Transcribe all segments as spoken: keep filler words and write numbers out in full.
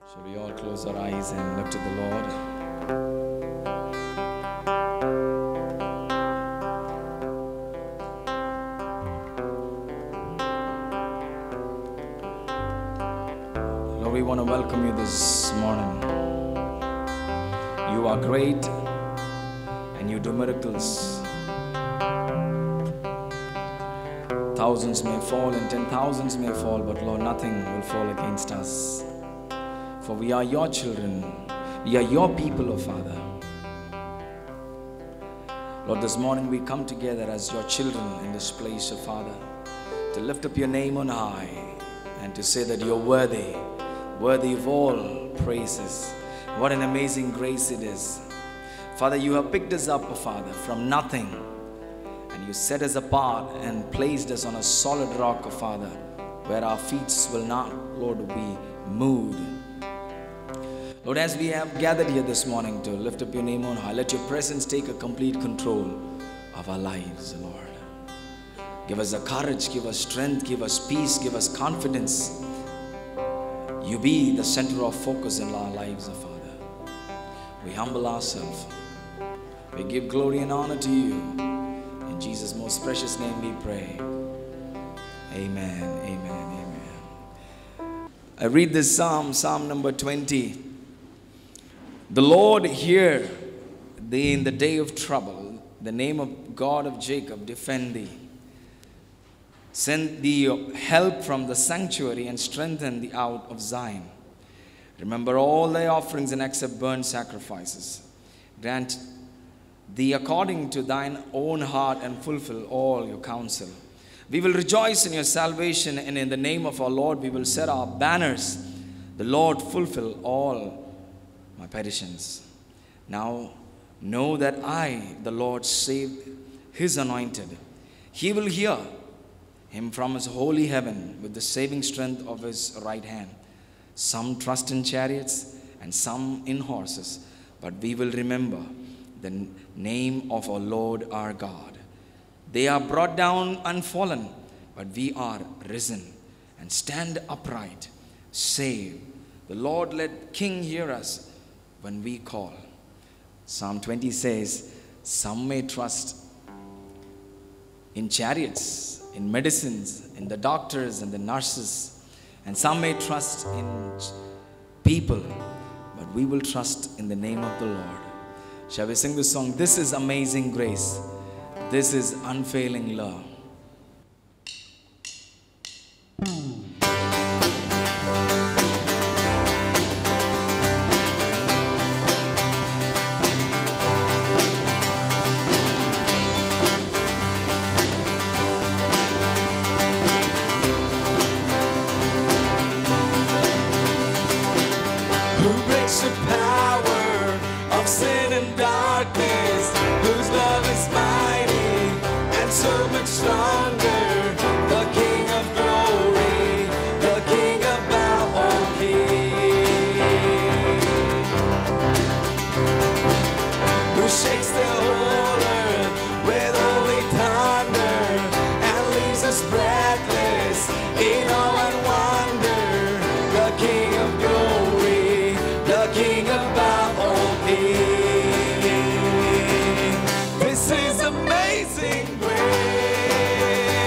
Shall we all close our eyes and look to the Lord? Lord, we want to welcome you this morning. You are great and you do miracles. Thousands may fall and ten thousands may fall, but Lord, nothing will fall against us. For we are your children. We are your people, O Father. Lord, this morning we come together as your children in this place, O Father, to lift up your name on high and to say that you're worthy, worthy of all praises. What an amazing grace it is. Father, you have picked us up, O Father, from nothing, and you set us apart and placed us on a solid rock, O Father, where our feet will not, Lord, be moved. Lord, as we have gathered here this morning to lift up your name on high, let your presence take a complete control of our lives, Lord. Give us the courage, give us strength, give us peace, give us confidence. You be the center of focus in our lives, O Father. We humble ourselves. We give glory and honor to you. In Jesus' most precious name we pray. Amen, amen, amen. I read this psalm, Psalm number twenty. The Lord hear thee in the day of trouble. The name of God of Jacob defend thee. Send thee help from the sanctuary and strengthen thee out of Zion. Remember all thy offerings and accept burnt sacrifices. Grant thee according to thine own heart and fulfill all your counsel. We will rejoice in your salvation, and in the name of our Lord we will set our banners. The Lord fulfill all my petitions. Now know that I, the Lord, saved his anointed. He will hear him from his holy heaven with the saving strength of his right hand. Some trust in chariots and some in horses, but we will remember the name of our Lord our God. They are brought down and fallen, but we are risen and stand upright. Say, the Lord, let King hear us when we call. Psalm twenty says, some may trust in chariots, in medicines, in the doctors and the nurses, and some may trust in people, but we will trust in the name of the Lord. Shall we sing this song? This is amazing grace. This is unfailing love. This is amazing grace.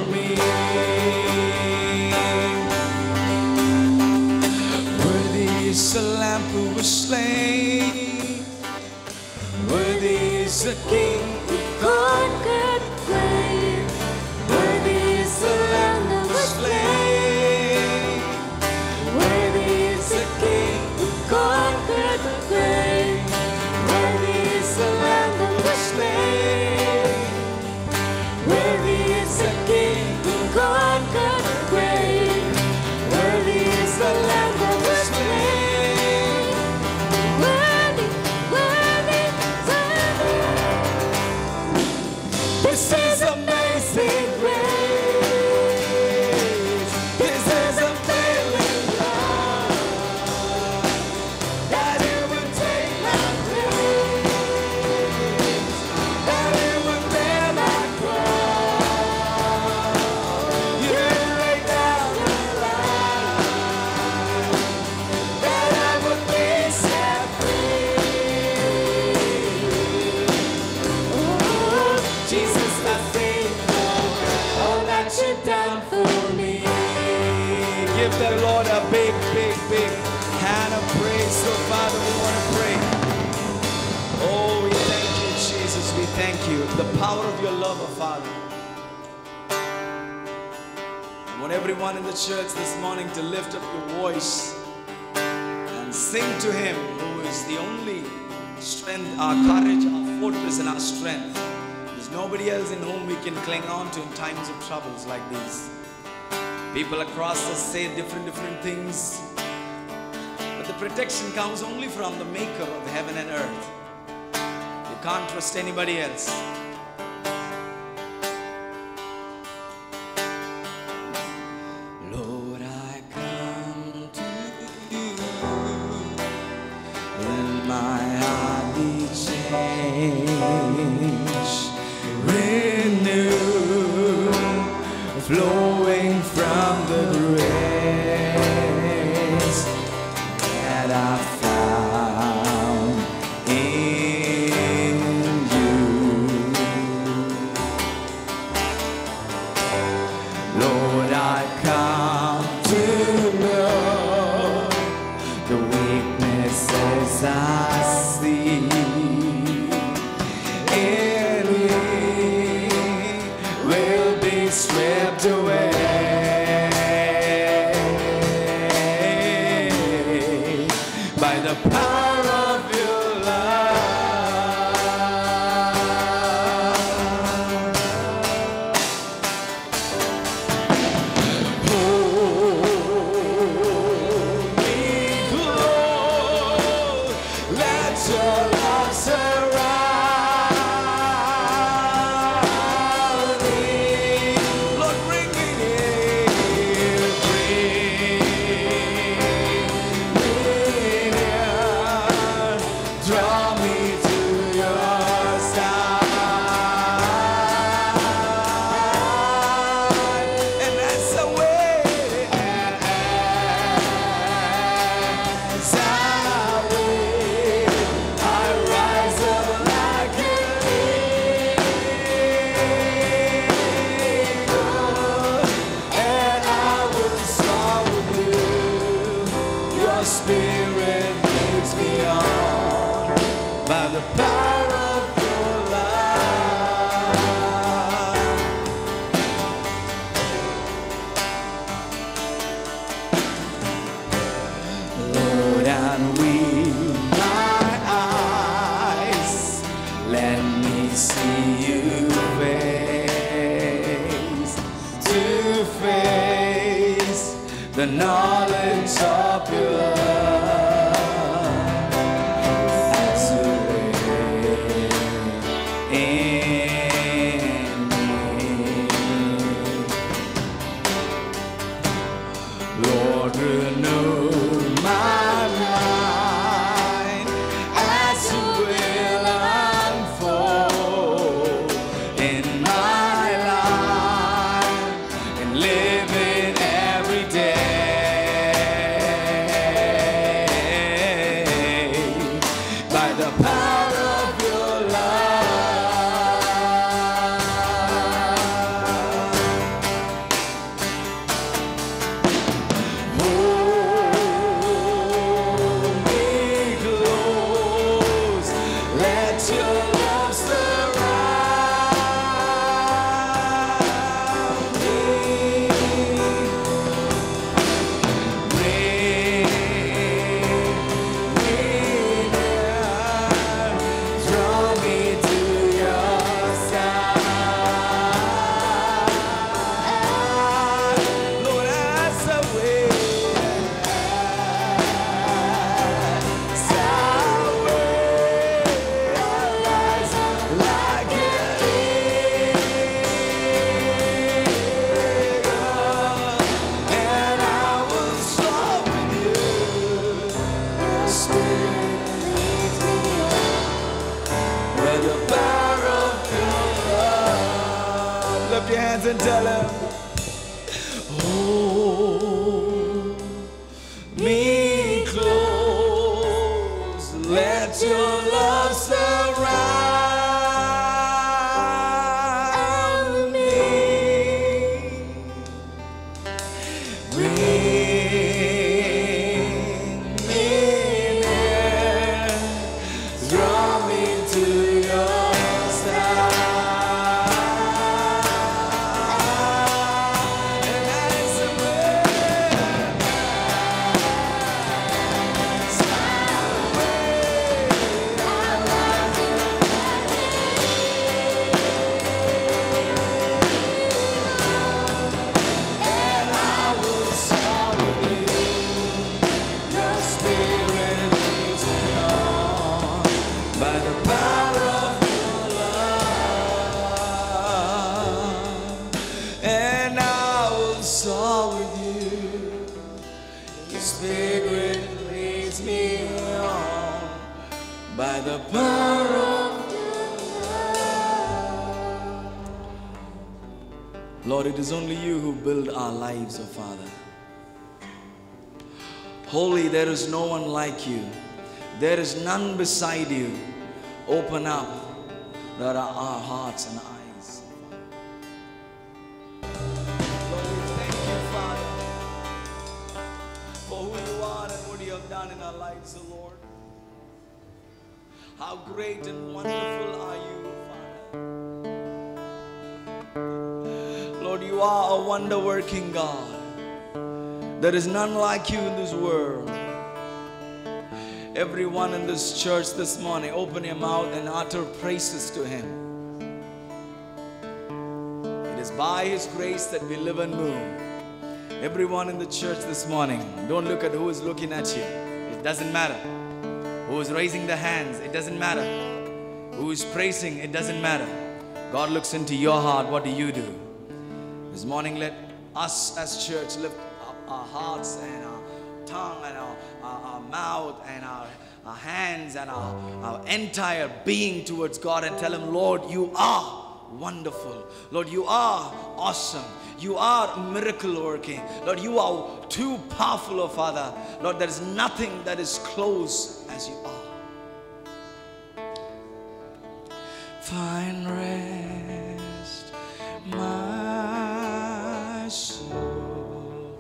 me. Worthy is the Lamb who was slain. Worthy is the King who Conquered the grave. Worthy is the Lamb that was slain. Worthy is the King who Conquered the grave. Worthy is the Lamb that was slain. Worthy is the King who Conquered the grave. Worthy is the Lamb that was slain. Worthy, worthy, worthy. This is amazing grace. This is a feeling love that you would take my place, that you would bear my cross. You laid down your life that I would be set free. Oh, Jesus, I thank you all that you've done for me. Give the Lord a big, big, big hand of praise. So, Father, we want to pray. Oh, we thank you, Jesus. We thank you. The power of your love, oh Father. I want everyone in the church this morning to lift up your voice and sing to Him who is the only strength, our courage, our fortress, and our strength. There's nobody else in whom we can cling on to in times of troubles like these. People across us say different, different things, but the protection comes only from the Maker of heaven and earth. You can't trust anybody else. Lord, I come to you. Let my heart be changed, renewed, flowing from the grace that I found in you. Lord, I come to know the weaknesses I see in me will be stripped away by the power of your love. Hold me close, let your love surround me. Lord, bring me near, bring me near, draw me to your side, and that's the way as I wait, I rise up like an eagle, and I will soar with you. Your spirit leads me on by the power of your love. Lord, and with my eyes, let me see you face to face, the knowledge of your love as you reign in me. Lord, renew my mind as you will unfold in my life and live in every day by the power of your love. bring me near, draw me to your side. And as a by the power of Lord, it is only you who build our lives, oh Father. Holy, there is no one like you. There is none beside you. Open up Lord, our hearts and eyes. Lord, we thank you, Father, for who you are and what you have done in our lives, oh Lord. How great and wonderful are you, Father. Lord, you are a wonder-working God. There is none like you in this world. Everyone in this church this morning, open your mouth and utter praises to Him. It is by His grace that we live and move. Everyone in the church this morning, don't look at who is looking at you. It doesn't matter. Who is raising their hands, it doesn't matter. Who is praising, it doesn't matter. God looks into your heart. What do you do? This morning, let us as church lift up our hearts and our tongue and our, our, our mouth and our, our hands and our, our entire being towards God and tell Him, Lord, you are wonderful. Lord, you are awesome. You are miracle working. Lord, you are too powerful, oh Father. Lord, there is nothing that is close as you are. Find rest, my soul,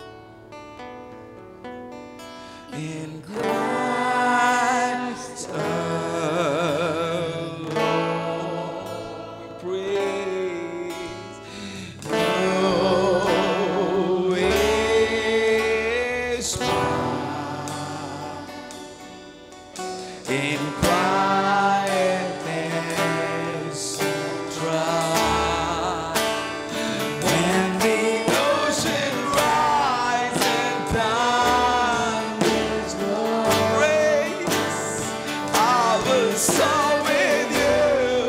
in Christ alone. Praise no is in quietness try. When the ocean rise and thunders roll, praise I will soar with you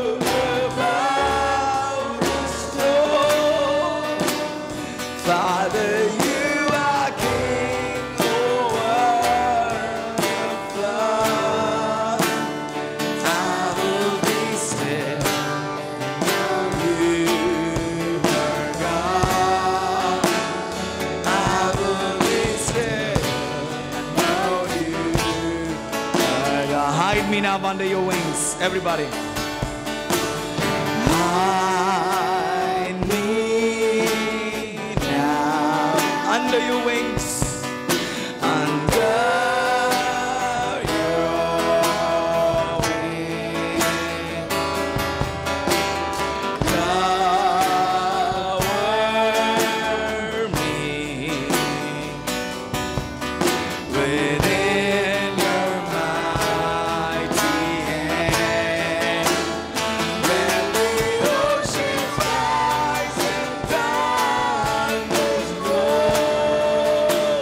above the storm. Father, you are King over the flood. I will be still, know you are God. I will be still and know you are God. Hide me now under your wings, everybody. Hide me now under your wings, under your wings. Cover me within your mighty hand. When the ocean rise and thunders roll,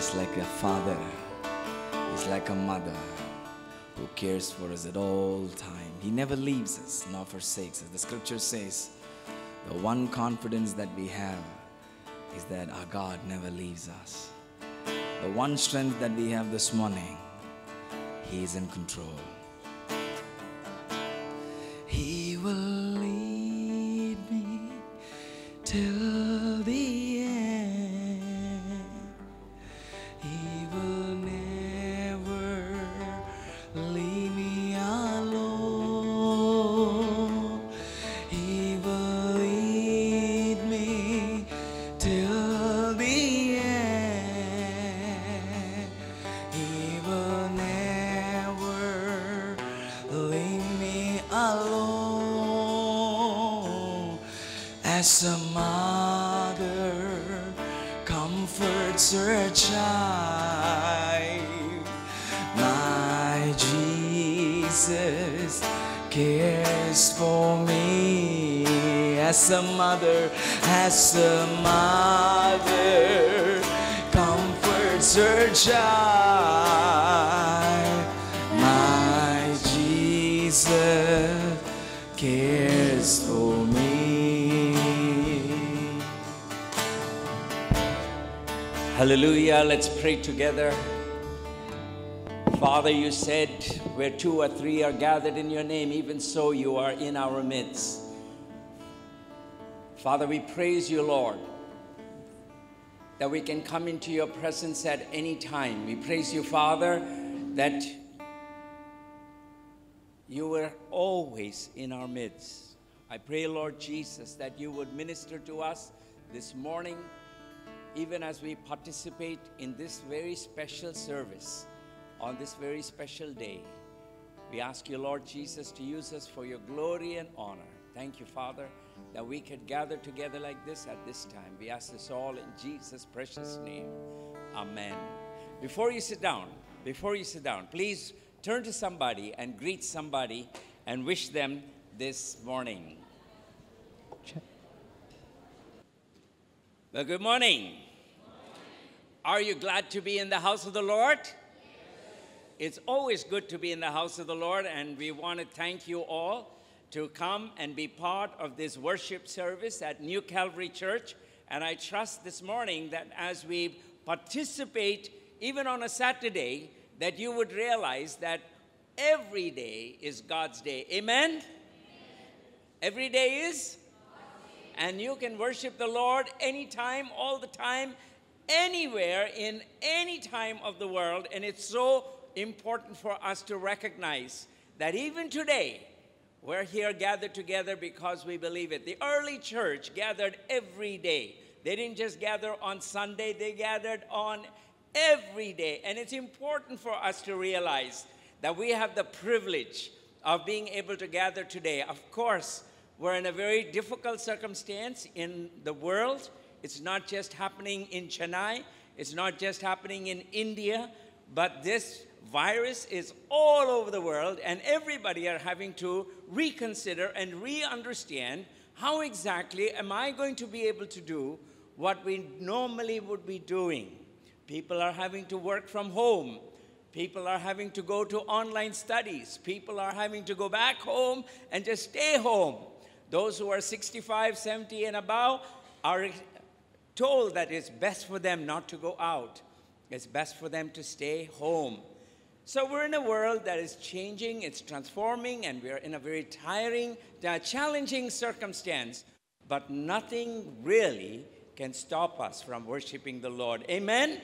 He's like a father. He's like a mother who cares for us at all time. He never leaves us nor forsakes us. The scripture says the one confidence that we have is that our God never leaves us. The one strength that we have this morning, He is in control. He will lead me till the end. He will never leave me alone. He will lead me till the end. He will never leave me alone. As a mother comforts her child, my Jesus cares for me. As a mother, as a mother comforts her child, my Jesus cares for me. Hallelujah. Let's pray together. Father, you said where two or three are gathered in your name, even so you are in our midst. Father, we praise you, Lord, that we can come into your presence at any time. We praise you, Father, that you were always in our midst. I pray, Lord Jesus, that you would minister to us this morning, even as we participate in this very special service on this very special day. We ask you, Lord Jesus, to use us for your glory and honor. Thank you, Father, that we could gather together like this at this time. We ask this all in Jesus' precious name. Amen. Before you sit down, before you sit down, please turn to somebody and greet somebody and wish them this morning. Well, good morning. Are you glad to be in the house of the Lord? Yes. It's always good to be in the house of the Lord, and we want to thank you all to come and be part of this worship service at New Calvary Church. And I trust this morning that as we participate, even on a Saturday, that you would realize that every day is God's day. Amen? Amen. Every day is? And you can worship the Lord anytime, all the time, anywhere, in any time of the world. And it's so important for us to recognize that even today, we're here gathered together because we believe it. The early church gathered every day. They didn't just gather on Sunday, they gathered on every day. And it's important for us to realize that we have the privilege of being able to gather today. Of course, we're in a very difficult circumstance in the world. It's not just happening in Chennai. It's not just happening in India. But this virus is all over the world, and everybody are having to reconsider and re-understand how exactly am I going to be able to do what we normally would be doing. People are having to work from home. People are having to go to online studies. People are having to go back home and just stay home. Those who are sixty-five, seventy and above are told that it's best for them not to go out. It's best for them to stay home. So we're in a world that is changing, it's transforming, and we're in a very tiring, uh, challenging circumstance. But nothing really can stop us from worshiping the Lord. Amen?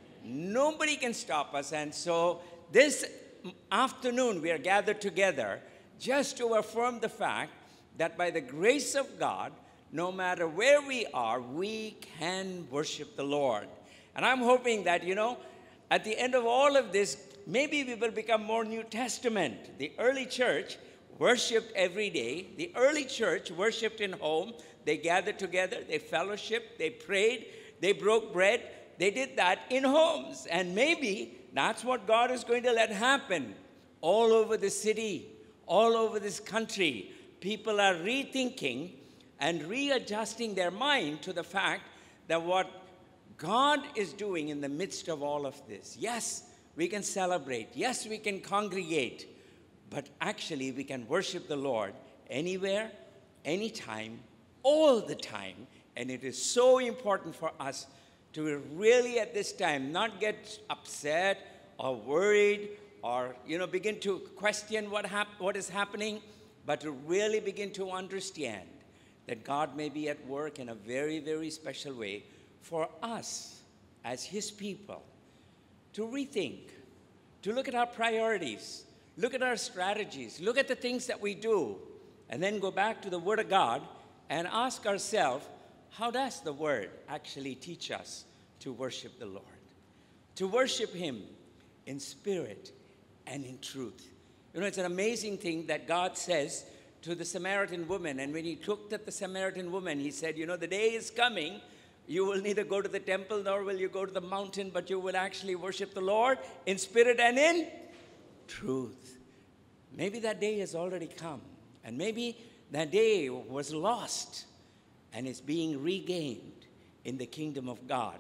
Nobody can stop us. And so this afternoon we are gathered together just to affirm the fact that by the grace of God, no matter where we are, we can worship the Lord. And I'm hoping that, you know, at the end of all of this, maybe we will become more New Testament. The early church worshiped every day. The early church worshiped in home. They gathered together, they fellowshiped, they prayed, they broke bread. They did that in homes. And maybe that's what God is going to let happen all over the city, all over this country. People are rethinking and readjusting their mind to the fact that what God is doing in the midst of all of this. Yes, we can celebrate. Yes, we can congregate. But actually, we can worship the Lord anywhere, anytime, all the time. And it is so important for us to really at this time not get upset or worried or, you know, begin to question what, hap- what is happening, but to really begin to understand that God may be at work in a very, very special way for us as His people to rethink, to look at our priorities, look at our strategies, look at the things that we do, and then go back to the Word of God and ask ourselves, how does the Word actually teach us to worship the Lord? To worship Him in spirit and in truth. You know, it's an amazing thing that God says to the Samaritan woman. And when He looked at the Samaritan woman, He said, you know, the day is coming, you will neither go to the temple nor will you go to the mountain, but you will actually worship the Lord in spirit and in truth. Maybe that day has already come. And maybe that day was lost and is being regained in the kingdom of God.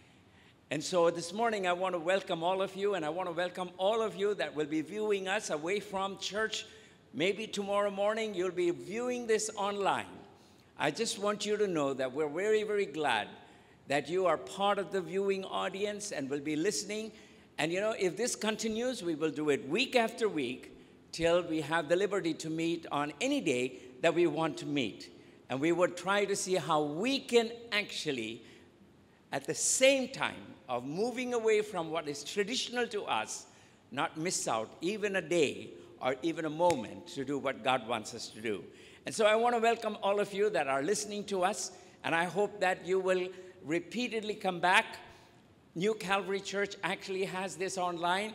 And so this morning I want to welcome all of you, and I want to welcome all of you that will be viewing us away from church. Maybe tomorrow morning you'll be viewing this online. I just want you to know that we're very, very glad that you are part of the viewing audience and will be listening. And you know, if this continues, we will do it week after week till we have the liberty to meet on any day that we want to meet. And we would try to see how we can actually, at the same time of moving away from what is traditional to us, not miss out even a day or even a moment to do what God wants us to do. And so I want to welcome all of you that are listening to us, and I hope that you will repeatedly come back. New Calvary Church actually has this online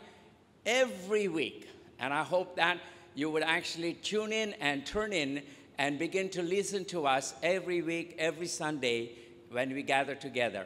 every week, and I hope that you would actually tune in and turn in and begin to listen to us every week, every Sunday when we gather together.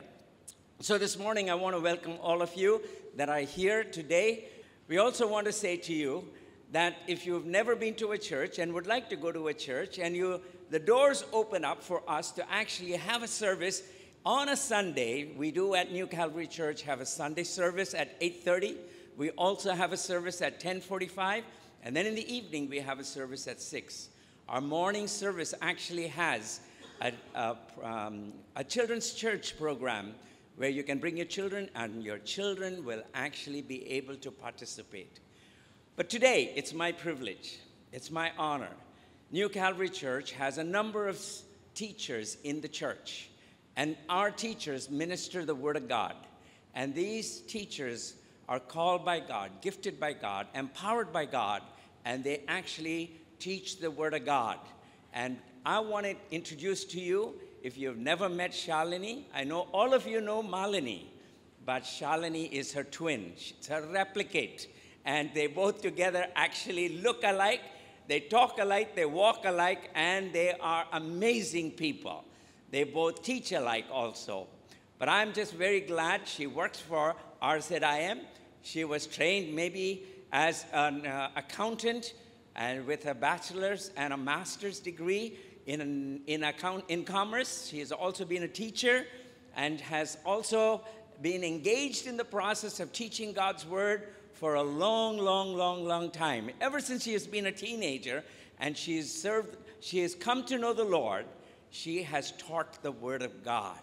So this morning, I want to welcome all of you that are here today. We also want to say to you that if you've never been to a church and would like to go to a church, and you, the doors open up for us to actually have a service on a Sunday. We do at New Calvary Church have a Sunday service at eight thirty. We also have a service at ten forty-five. And then in the evening, we have a service at six. Our morning service actually has a, a, um, a children's church program where you can bring your children, and your children will actually be able to participate. But today, it's my privilege, it's my honor. New Calvary Church has a number of teachers in the church, and our teachers minister the Word of God. And these teachers are called by God, gifted by God, empowered by God, and they actually teach the Word of God. And I want to introduce to you, if you've never met Shalini, I know all of you know Malini, but Shalini is her twin. It's her replicate. And they both together actually look alike, they talk alike, they walk alike, and they are amazing people. They both teach alike also. But I'm just very glad she works for R Z I M. She was trained maybe as an uh, accountant, and with a bachelor's and a master's degree in, in, account, in commerce. She has also been a teacher and has also been engaged in the process of teaching God's Word for a long, long, long, long time. Ever since she has been a teenager and she's served, she has come to know the Lord, she has taught the Word of God.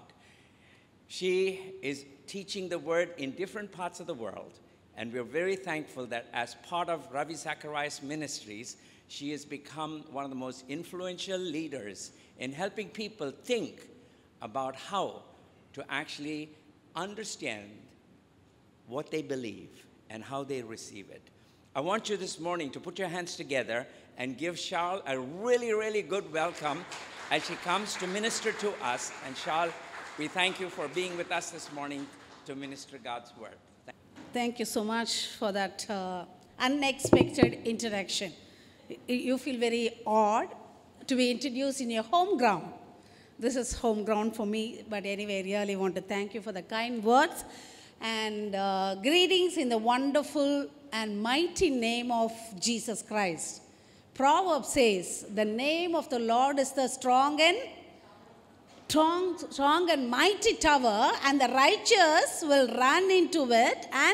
She is teaching the Word in different parts of the world, and we're very thankful that as part of Ravi Zacharias Ministries, she has become one of the most influential leaders in helping people think about how to actually understand what they believe and how they receive it. I want you this morning to put your hands together and give Charles a really, really good welcome as she comes to minister to us. And Charles, we thank you for being with us this morning to minister God's Word. Thank you so much for that uh, unexpected interaction. You feel very odd to be introduced in your home ground. This is home ground for me, but anyway, I really want to thank you for the kind words. And uh, greetings in the wonderful and mighty name of Jesus Christ. Proverbs says, the name of the Lord is the strong and strong, strong and mighty tower, and the righteous will run into it and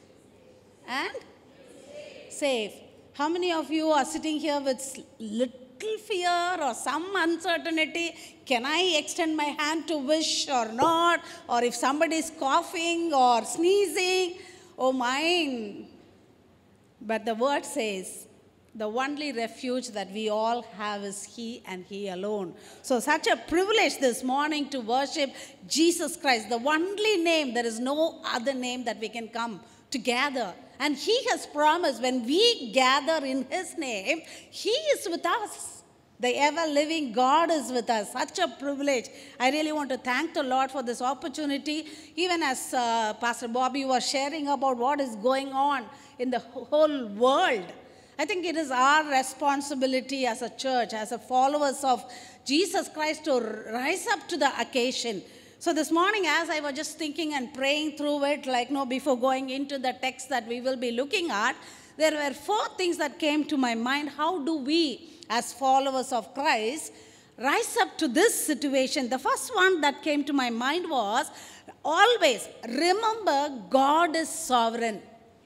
and safe. How many of you are sitting here with little fear or some uncertainty? Can I extend my hand to wish or not? Or if somebody is coughing or sneezing, oh mine. But the word says, the only refuge that we all have is He and He alone. So such a privilege this morning to worship Jesus Christ, the only name. There is no other name that we can come together. And He has promised when we gather in His name, He is with us. The ever-living God is with us. Such a privilege. I really want to thank the Lord for this opportunity. Even as uh, Pastor Bobby was sharing about what is going on in the whole world, I think it is our responsibility as a church, as a followers of Jesus Christ, to rise up to the occasion. So this morning, as I was just thinking and praying through it, like no, before going into the text that we will be looking at, there were four things that came to my mind. How do we, as followers of Christ, rise up to this situation? The first one that came to my mind was, always remember God is sovereign.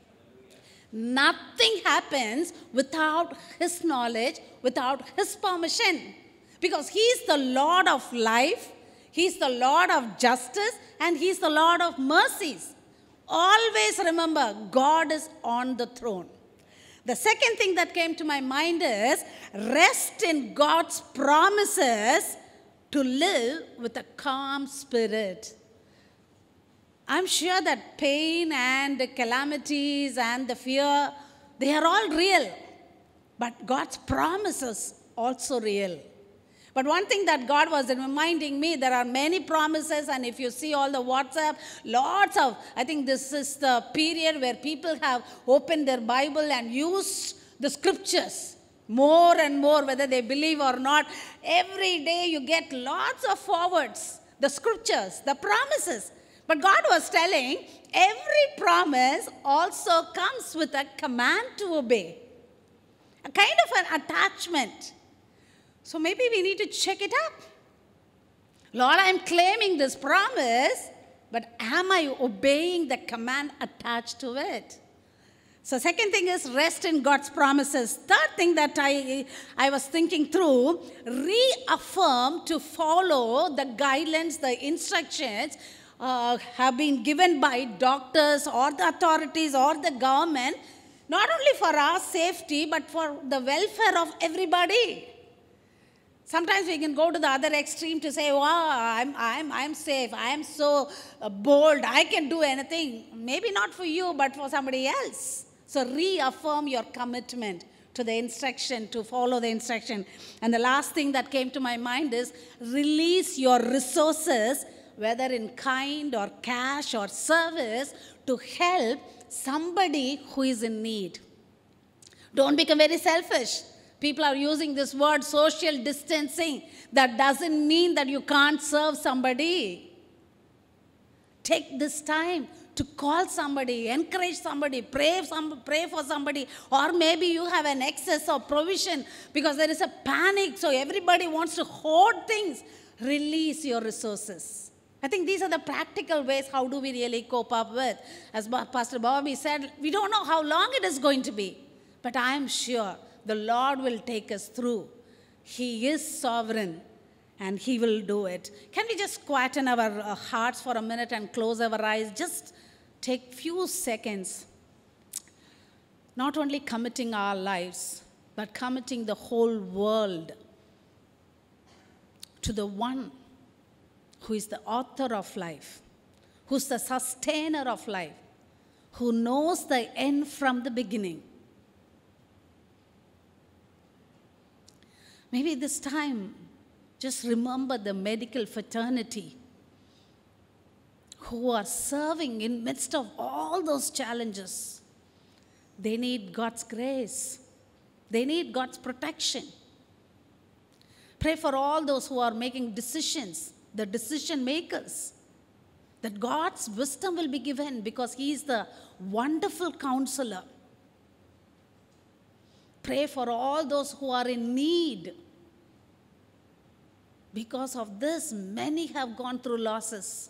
Nothing happens without His knowledge, without His permission. Because He is the Lord of life, He is the Lord of justice, and He is the Lord of mercies. Always remember, God is on the throne. The second thing that came to my mind is, rest in God's promises to live with a calm spirit. I'm sure that pain and the calamities and the fear, they are all real. But God's promises also real. But one thing that God was reminding me, there are many promises, and if you see all the WhatsApp, lots of, I think this is the period where people have opened their Bible and used the scriptures more and more, whether they believe or not. Every day you get lots of forwards, the scriptures, the promises. But God was telling, every promise also comes with a command to obey, a kind of an attachment. So maybe we need to check it up. Lord, I'm claiming this promise, but am I obeying the command attached to it? So second thing is rest in God's promises. Third thing that I, I was thinking through, reaffirm to follow the guidelines, the instructions uh, have been given by doctors or the authorities or the government, not only for our safety, but for the welfare of everybody. Sometimes we can go to the other extreme to say, wow, I'm, I'm, I'm safe, I am so uh, bold, I can do anything. Maybe not for you, but for somebody else. So reaffirm your commitment to the instruction, to follow the instruction. And the last thing that came to my mind is release your resources, whether in kind or cash or service, to help somebody who is in need. Don't become very selfish. People are using this word social distancing. That doesn't mean that you can't serve somebody. Take this time to call somebody, encourage somebody, pray, some, pray for somebody, or maybe you have an excess of provision because there is a panic, so everybody wants to hoard things. Release your resources. I think these are the practical ways how do we really cope up with. As Pastor Bobby said, we don't know how long it is going to be, but I am sure the Lord will take us through. He is sovereign and He will do it. Can we just quieten our uh, hearts for a minute and close our eyes? Just take few seconds. Not only committing our lives, but committing the whole world to the one who is the author of life, who's the sustainer of life, who knows the end from the beginning. Maybe this time, just remember the medical fraternity who are serving in midst of all those challenges. They need God's grace. They need God's protection. Pray for all those who are making decisions, the decision makers, that God's wisdom will be given because He is the wonderful counselor. Pray for all those who are in need. Because of this, many have gone through losses.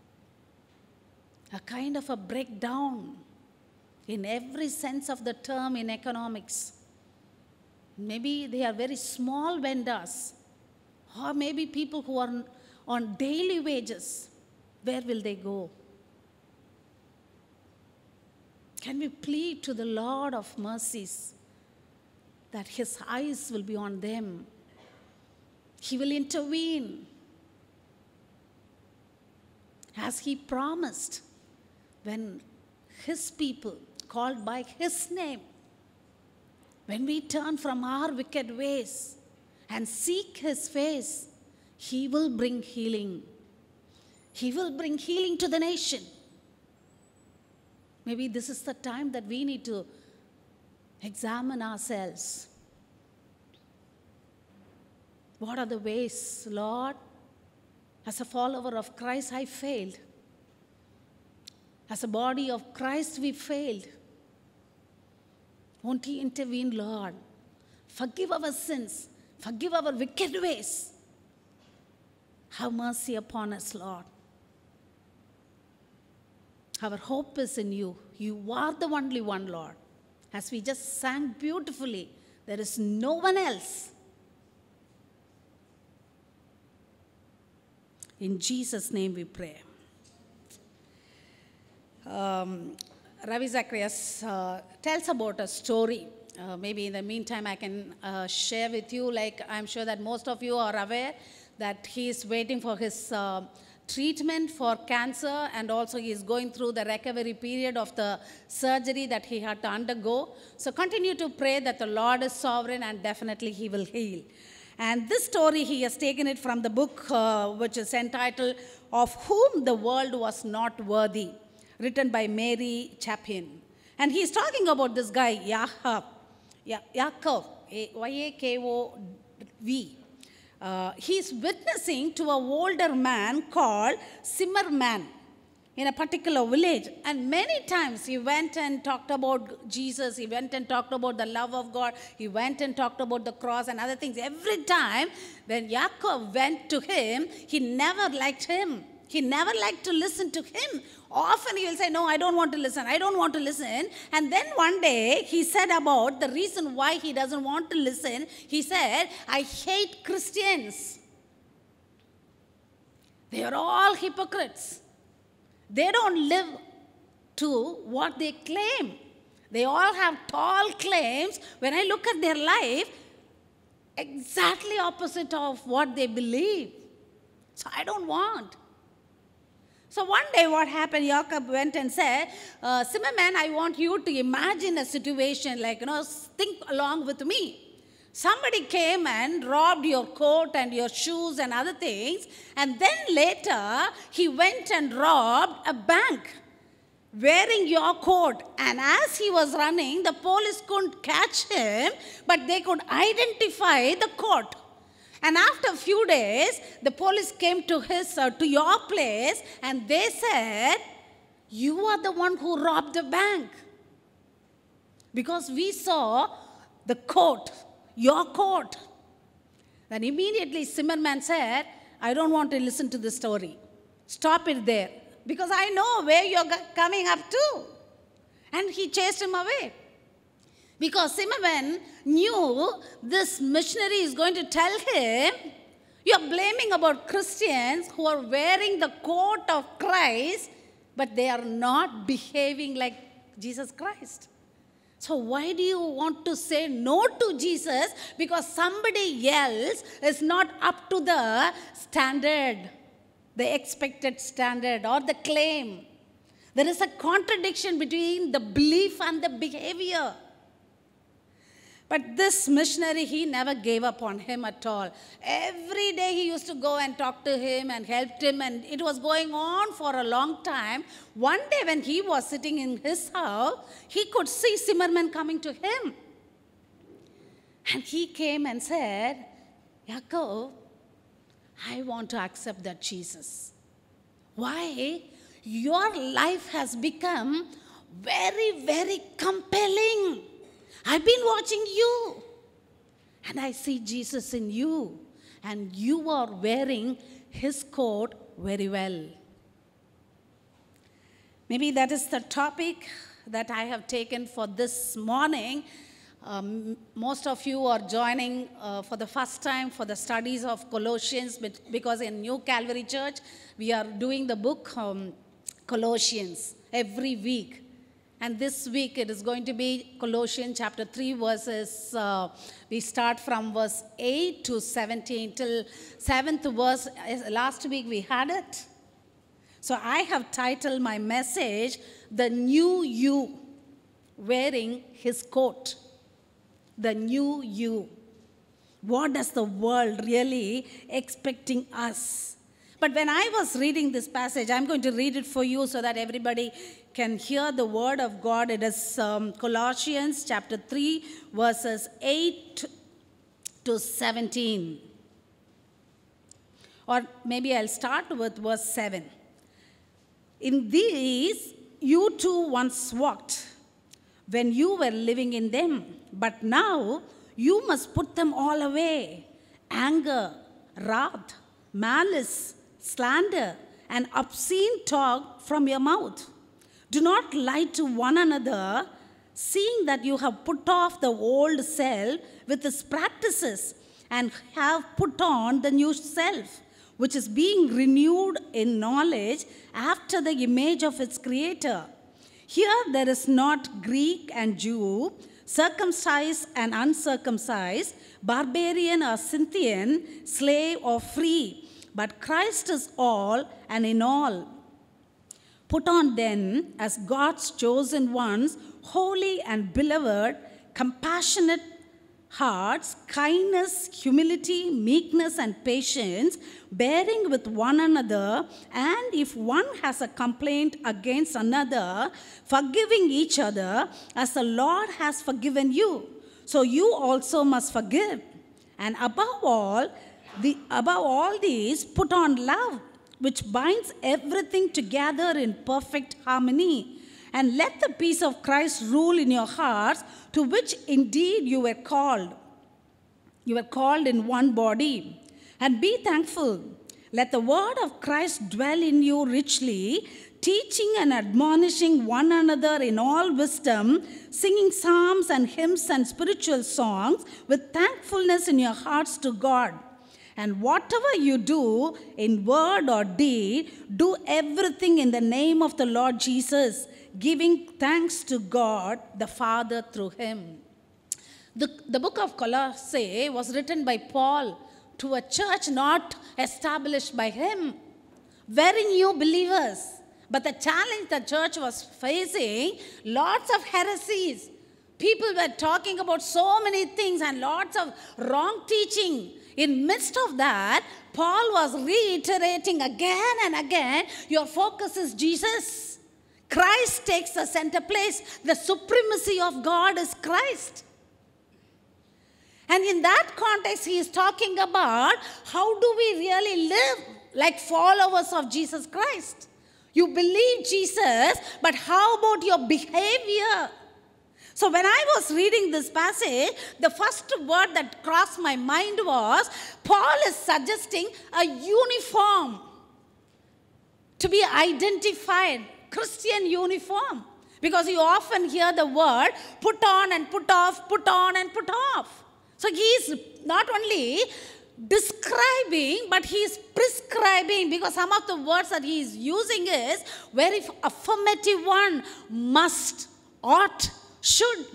A kind of a breakdown in every sense of the term in economics. Maybe they are very small vendors, or maybe people who are on daily wages. Where will they go? Can we plead to the Lord of mercies that his eyes will be on them? He will intervene as he promised when his people called by his name, when we turn from our wicked ways and seek his face, he will bring healing. He will bring healing to the nation. Maybe this is the time that we need to examine ourselves. What are the ways, Lord? As a follower of Christ, I failed. As a body of Christ, we failed. Won't he intervene, Lord? Forgive our sins. Forgive our wicked ways. Have mercy upon us, Lord. Our hope is in you. You are the only one, Lord. As we just sang beautifully, there is no one else. In Jesus' name we pray. Um, Ravi Zacharias uh, tells about a story. Uh, maybe in the meantime I can uh, share with you, like I'm sure that most of you are aware that he is waiting for his uh, treatment for cancer, and also he is going through the recovery period of the surgery that he had to undergo. So continue to pray that the Lord is sovereign and definitely he will heal. And this story, he has taken it from the book uh, which is entitled Of Whom the World Was Not Worthy, written by Mary Chapin. And he's talking about this guy, Yaakov, Ya- Yaakov, Y A K O V. Uh, he's witnessing to an older man called Zimmerman in a particular village. And many times he went and talked about Jesus. He went and talked about the love of God. He went and talked about the cross and other things. Every time when Yaakov went to him, he never liked him. He never liked to listen to him. Often he will say, no, I don't want to listen. I don't want to listen. And then one day he said about the reason why he doesn't want to listen. He said, I hate Christians. They are all hypocrites. They don't live to what they claim. They all have tall claims. When I look at their life, exactly opposite of what they believe. So I don't want. So one day what happened, Jacob went and said, uh, Zimmerman, I want you to imagine a situation, like, you know, think along with me. Somebody came and robbed your coat and your shoes and other things, and then later he went and robbed a bank wearing your coat. And as he was running, the police couldn't catch him, but they could identify the coat. And after a few days, the police came to his, uh, to your place, and they said, you are the one who robbed the bank. Because we saw the coat, your coat. Then immediately Zimmerman said, I don't want to listen to this story. Stop it there. Because I know where you're coming up to. And he chased him away. Because Zimmerman knew this missionary is going to tell him, you're blaming about Christians who are wearing the coat of Christ, but they are not behaving like Jesus Christ. So why do you want to say no to Jesus? Because somebody else is not up to the standard, the expected standard or the claim. There is a contradiction between the belief and the behavior. But this missionary, he never gave up on him at all. Every day he used to go and talk to him and helped him, and it was going on for a long time. One day when he was sitting in his house, he could see Zimmerman coming to him. And he came and said, Yaakov, I want to accept that Jesus. Why? Your life has become very, very compelling. I've been watching you, and I see Jesus in you. and you are wearing his coat very well. Maybe that is the topic that I have taken for this morning. Um, most of you are joining uh, for the first time for the studies of Colossians, but because in New Calvary Church, we are doing the book um, Colossians every week. And this week it is going to be Colossians chapter three verses, uh, we start from verse eight to seventeen till seventh verse. Last week we had it. So I have titled my message, The New You, Wearing His Coat. The new you. What does the world really expecting us? But when I was reading this passage, I'm going to read it for you so that everybody can hear the word of God. It is um, Colossians chapter three, verses eight to seventeen. Or maybe I'll start with verse seven. In these you too once walked when you were living in them, but now you must put them all away. Anger, wrath, malice, slander, and obscene talk from your mouth. Do not lie to one another, seeing that you have put off the old self with its practices and have put on the new self, which is being renewed in knowledge after the image of its creator. Here there is not Greek and Jew, circumcised and uncircumcised, barbarian or Scythian, slave or free, but Christ is all and in all. Put on then, as God's chosen ones, holy and beloved, compassionate hearts, kindness, humility, meekness, and patience, bearing with one another, and if one has a complaint against another, forgiving each other, as the Lord has forgiven you. So you also must forgive. And above all, the, above all these, put on love, which binds everything together in perfect harmony. And let the peace of Christ rule in your hearts, to which indeed you were called. You were called in one body. And be thankful. Let the word of Christ dwell in you richly, teaching and admonishing one another in all wisdom, singing psalms and hymns and spiritual songs with thankfulness in your hearts to God. And whatever you do in word or deed, do everything in the name of the Lord Jesus, giving thanks to God the Father through him. The, the book of Colossae was written by Paul to a church not established by him. Very new believers. But the challenge the church was facing, lots of heresies. People were talking about so many things and lots of wrong teaching. In midst of that, Paul was reiterating again and again, your focus is Jesus. Christ takes the center place. The supremacy of God is Christ. And in that context, he is talking about how do we really live like followers of Jesus Christ. You believe Jesus, but how about your behavior? So when I was reading this passage, the first word that crossed my mind was, Paul is suggesting a uniform to be identified, Christian uniform. Because you often hear the word put on and put off, put on and put off. So he is not only describing, but he is prescribing, because some of the words that he is using is very affirmative one, must, ought, should.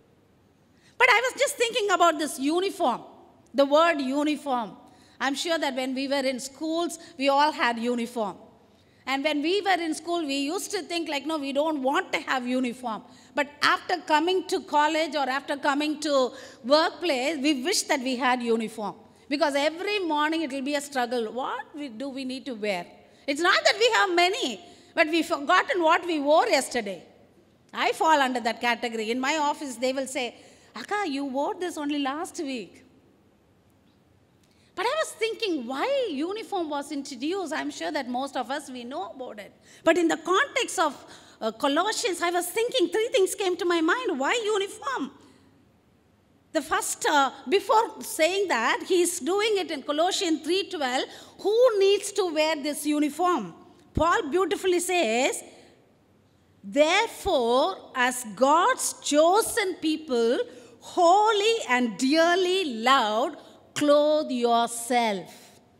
But I was just thinking about this uniform, the word uniform. I'm sure that when we were in schools, we all had uniform. And when we were in school, we used to think like, no, we don't want to have uniform. But after coming to college or after coming to workplace, we wish that we had uniform. Because every morning it will be a struggle. What do we need to wear? It's not that we have many, but we've forgotten what we wore yesterday. I fall under that category. In my office, they will say, Akka, you wore this only last week. But I was thinking why uniform was introduced. I'm sure that most of us, we know about it. But in the context of uh, Colossians, I was thinking three things came to my mind. Why uniform? The first, uh, before saying that, he's doing it in Colossians three twelve. Who needs to wear this uniform? Paul beautifully says, therefore, as God's chosen people, holy and dearly loved, clothe yourself.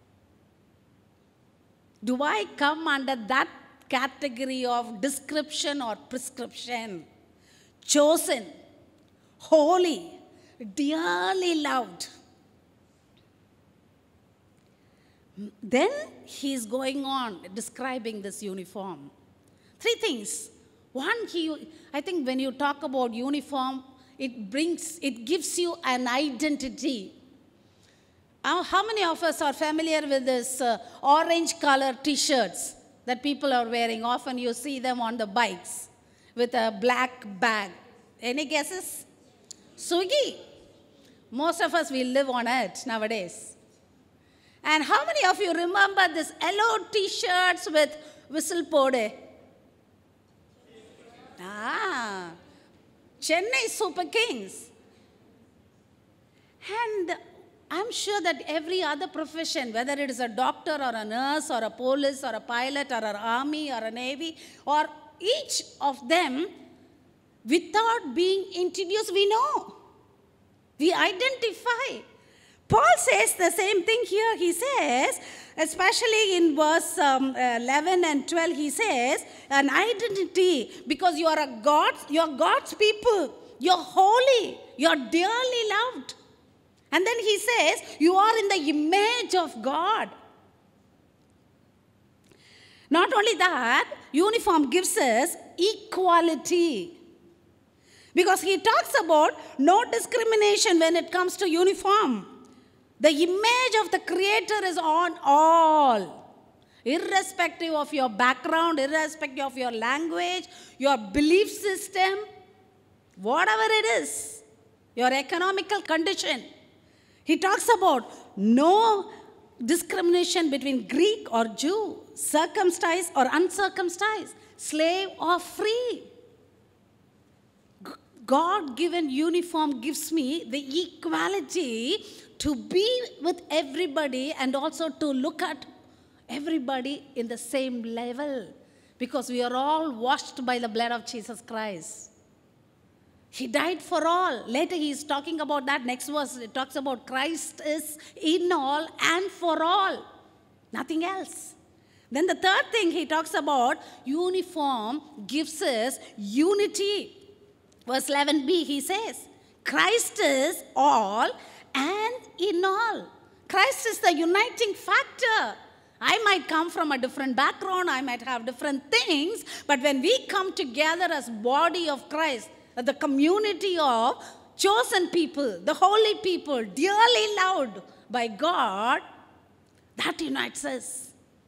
Do I come under that category of description or prescription? Chosen, holy, dearly loved. Then he's going on describing this uniform. Three things. One, he, I think when you talk about uniform, it brings, it gives you an identity. Uh, how many of us are familiar with this uh, orange color t-shirts that people are wearing? Often you see them on the bikes with a black bag. Any guesses? Swiggy. Most of us, we live on it nowadays. And how many of you remember this yellow t-shirts with whistle pode? Ah, Chennai Super Kings. And I'm sure that every other profession, whether it is a doctor or a nurse or a police or a pilot or an army or a navy, or each of them, without being introduced, we know. We identify. Paul says the same thing here. He says, especially in verse um, eleven and twelve, he says, an identity, because you are a God, you are God's people. You're holy. You're dearly loved. And then he says, you are in the image of God. Not only that, uniform gives us equality. Because he talks about no discrimination when it comes to uniform. The image of the Creator is on all. Irrespective of your background, irrespective of your language, your belief system, whatever it is, your economical condition. He talks about no discrimination between Greek or Jew, circumcised or uncircumcised, slave or free. God-given uniform gives me the equality to be with everybody and also to look at everybody in the same level, because we are all washed by the blood of Jesus Christ. He died for all. Later he is talking about that. Next verse, it talks about Christ is in all and for all. Nothing else. Then the third thing he talks about, uniform gives us unity. Verse eleven b, he says, Christ is all and in all. Christ is the uniting factor. I might come from a different background, I might have different things, but when we come together as body of Christ, the community of chosen people, the holy people, dearly loved by God, that unites us.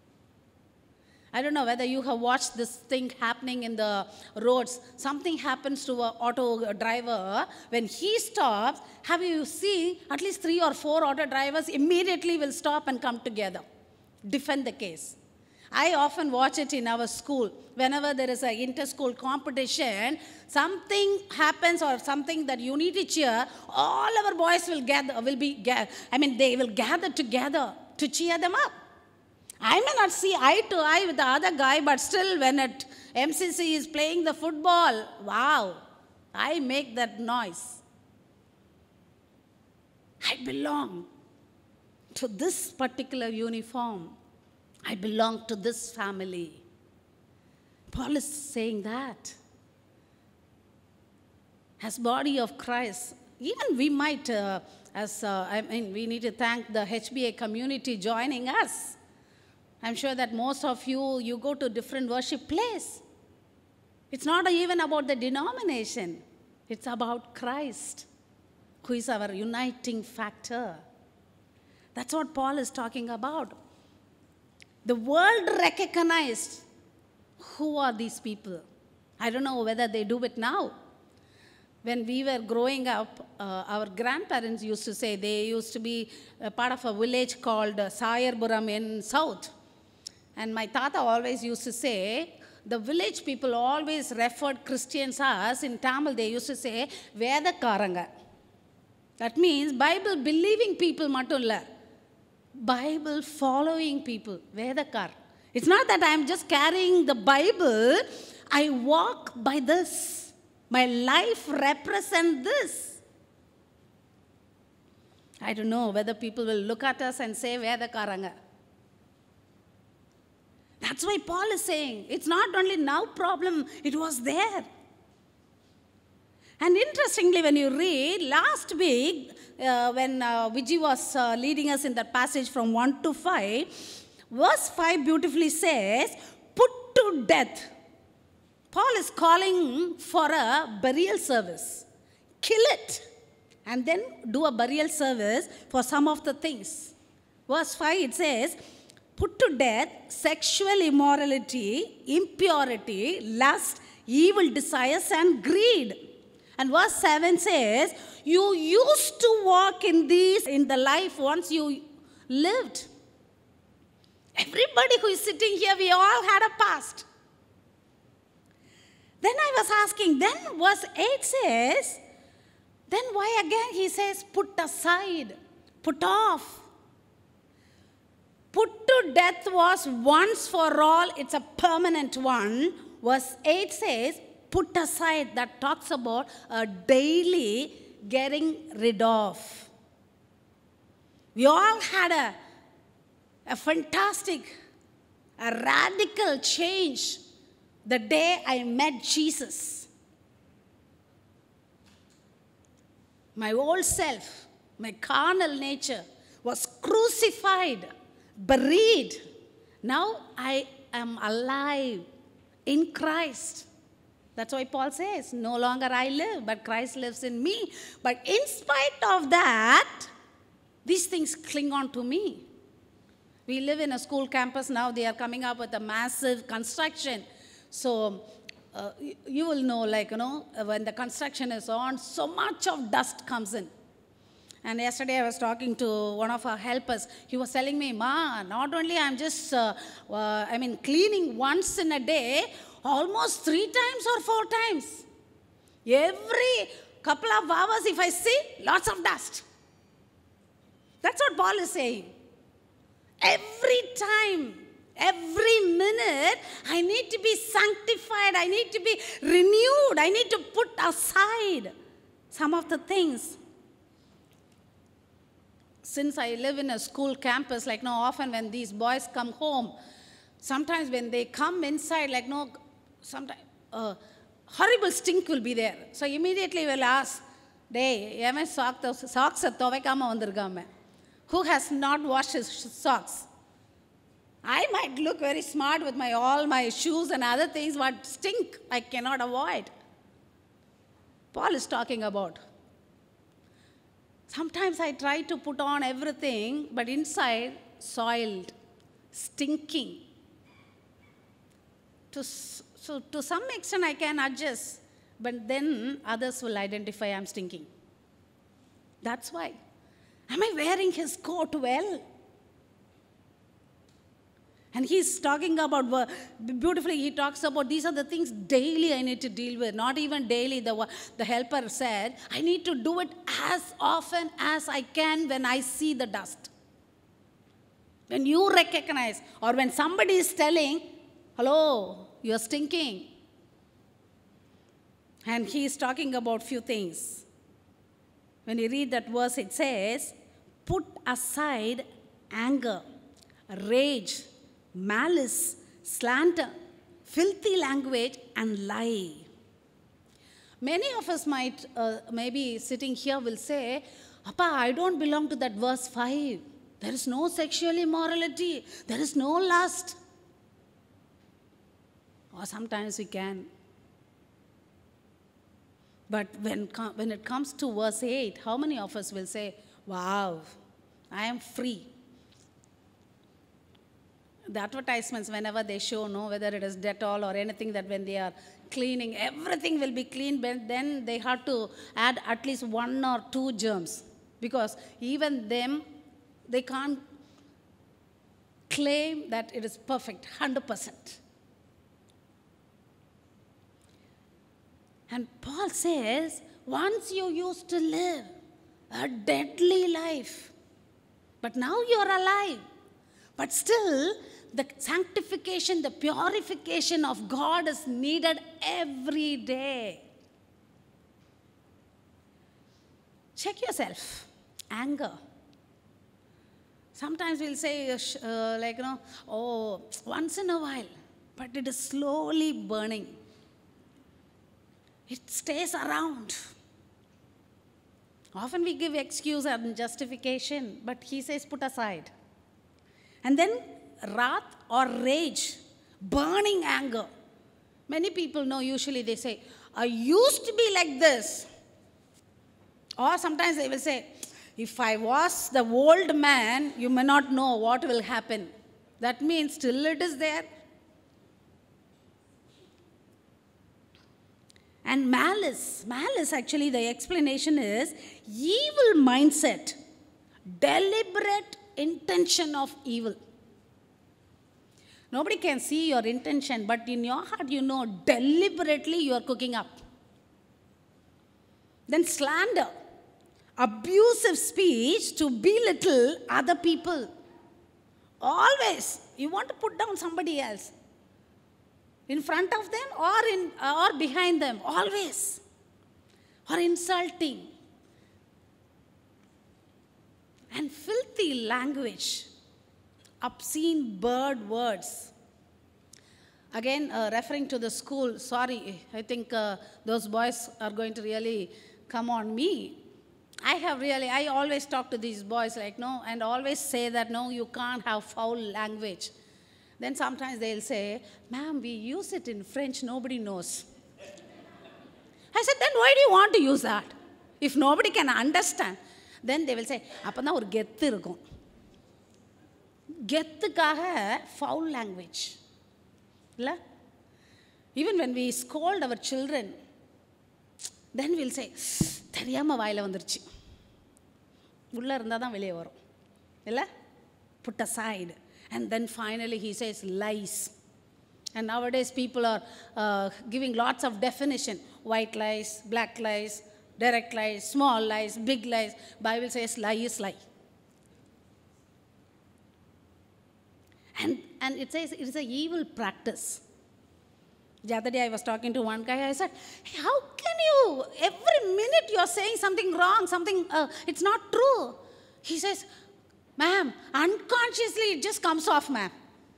I don't know whether you have watched this thing happening in the roads. Something happens to an auto driver. When he stops, have you seen at least three or four auto drivers immediately will stop and come together, defend the case. I often watch it in our school. Whenever there is an inter-school competition, something happens or something that you need to cheer, all our boys will gather, will be, I mean, they will gather together to cheer them up. I may not see eye to eye with the other guy, but still when at M C C is playing the football, wow, I make that noise. I belong to this particular uniform. I belong to this family. Paul is saying that. As body of Christ, even we might, uh, as uh, I mean, we need to thank the H B A community joining us. I'm sure that most of you, you go to different worship place. It's not even about the denomination. It's about Christ, who is our uniting factor. That's what Paul is talking about. The world recognized who are these people. I don't know whether they do it now. When we were growing up, uh, our grandparents used to say, they used to be a part of a village called uh, Sayarpuram in South. And my tata always used to say, the village people always referred Christians as, in Tamil they used to say, Vedakaranga. That means Bible believing people மட்டும் இல்ல, Bible following people, வேதக்கார். It's not that I am just carrying the Bible, I walk by this. My life represents this. I don't know whether people will look at us and say, வேதக்காரங்க. That's why Paul is saying, it's not only now problem, it was there. And interestingly, when you read, last week, uh, when uh, Vijay was uh, leading us in that passage from one to five, verse five beautifully says, put to death. Paul is calling for a burial service. Kill it. And then do a burial service for some of the things. Verse five, it says, put to death sexual immorality, impurity, lust, evil desires, and greed. And verse seven says, you used to walk in these in the life once you lived. Everybody who is sitting here, we all had a past. Then I was asking, then verse eight says, then why again he says, put aside, put off. Put to death was once for all, it's a permanent one. Verse eight says, put aside, that talks about a daily getting rid of. We all had a, a fantastic, a radical change the day I met Jesus. My old self, my carnal nature was crucified, buried. Now I am alive in Christ. That's why Paul says, no longer I live, but Christ lives in me. But in spite of that, these things cling on to me. We live in a school campus now. They are coming up with a massive construction. So uh, you, you will know, like, you know, when the construction is on, so much of dust comes in. And yesterday I was talking to one of our helpers. He was telling me, Ma, not only I'm just, uh, uh, I mean, cleaning once in a day, almost three times or four times. Every couple of hours, if I see, lots of dust. That's what Paul is saying. Every time, every minute, I need to be sanctified. I need to be renewed. I need to put aside some of the things. Since I live in a school campus, like no, often when these boys come home, sometimes when they come inside, like no, sometimes uh, horrible stink will be there. So immediately we'll ask, "Dey, yeme socks thuvekama vandirukame? Who has not washed his socks?" I might look very smart with my all my shoes and other things, but stink I cannot avoid. Paul is talking about. Sometimes I try to put on everything, but inside, soiled, stinking. To, so to some extent, I can adjust, but then others will identify I'm stinking. That's why. Am I wearing his coat well? And he's talking about, beautifully, he talks about these are the things daily I need to deal with. Not even daily, the, the helper said, I need to do it as often as I can when I see the dust. When you recognize, or when somebody is telling, hello, you're stinking. And he's talking about few things. When you read that verse, it says, put aside anger, rage, malice, slander, filthy language, and lie. Many of us might, uh, maybe sitting here will say, Appa, I don't belong to that verse five. There is no sexual immorality. There is no lust. Or sometimes we can. But when, when it comes to verse eight, how many of us will say, wow, I am free? The advertisements, whenever they show, no, whether it is Dettol or anything, that when they are cleaning, everything will be clean, but then they have to add at least one or two germs. Because even them, they can't claim that it is perfect, one hundred percent. And Paul says, once you used to live, a deadly life. But now you are alive. But still, the sanctification, the purification of God is needed every day. Check yourself. Anger. Sometimes we'll say, uh, like, you know, oh, once in a while. But it is slowly burning. It stays around. Often we give excuse and justification, but he says put aside. And then wrath or rage, burning anger. Many people know, usually they say, I used to be like this. Or sometimes they will say, if I was the old man, you may not know what will happen. That means still it is there. And malice, malice actually the explanation is evil mindset, deliberate intention of evil. Nobody can see your intention, but in your heart you know deliberately you are cooking up. Then slander, abusive speech to belittle other people. Always, you want to put down somebody else. In front of them or, in, or behind them, always. Or insulting. And filthy language. Obscene bird words. Again, uh, referring to the school, sorry, I think uh, those boys are going to really come on me. I have really, I always talk to these boys like, no, and always say that, no, you can't have foul language. Then sometimes they'll say, ma'am, we use it in French, nobody knows. I said, then why do you want to use that? If nobody can understand. Then they will say, appadha or gethu irukum. Gethukaga foul language. Illa? Even when we scold our children, then we'll say, theriyama vaayila vandiruchu. Ulla irundha dhaan veliye varum. Illa? Put aside. And then finally he says lies. And nowadays people are uh, giving lots of definition. White lies, black lies, direct lies, small lies, big lies. Bible says lie is lie. And, and it says it is an evil practice. The other day I was talking to one guy. I said, hey, how can you, every minute you are saying something wrong, something, uh, it's not true. He says, ma'am, unconsciously it just comes off, ma'am.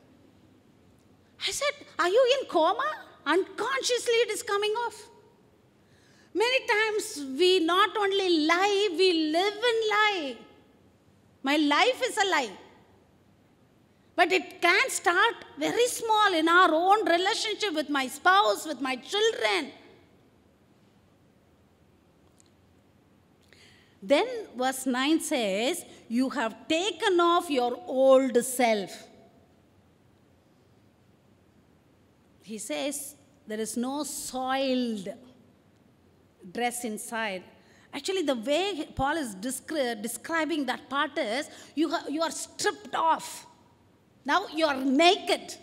I said, are you in coma? Unconsciously it is coming off. Many times we not only lie, we live in lie. My life is a lie. But it can start very small in our own relationship with my spouse, with my children. Then verse nine says, you have taken off your old self. He says, there is no soiled dress inside. Actually, the way Paul is descri- describing that part is, you, ha- you are stripped off. Now you are naked.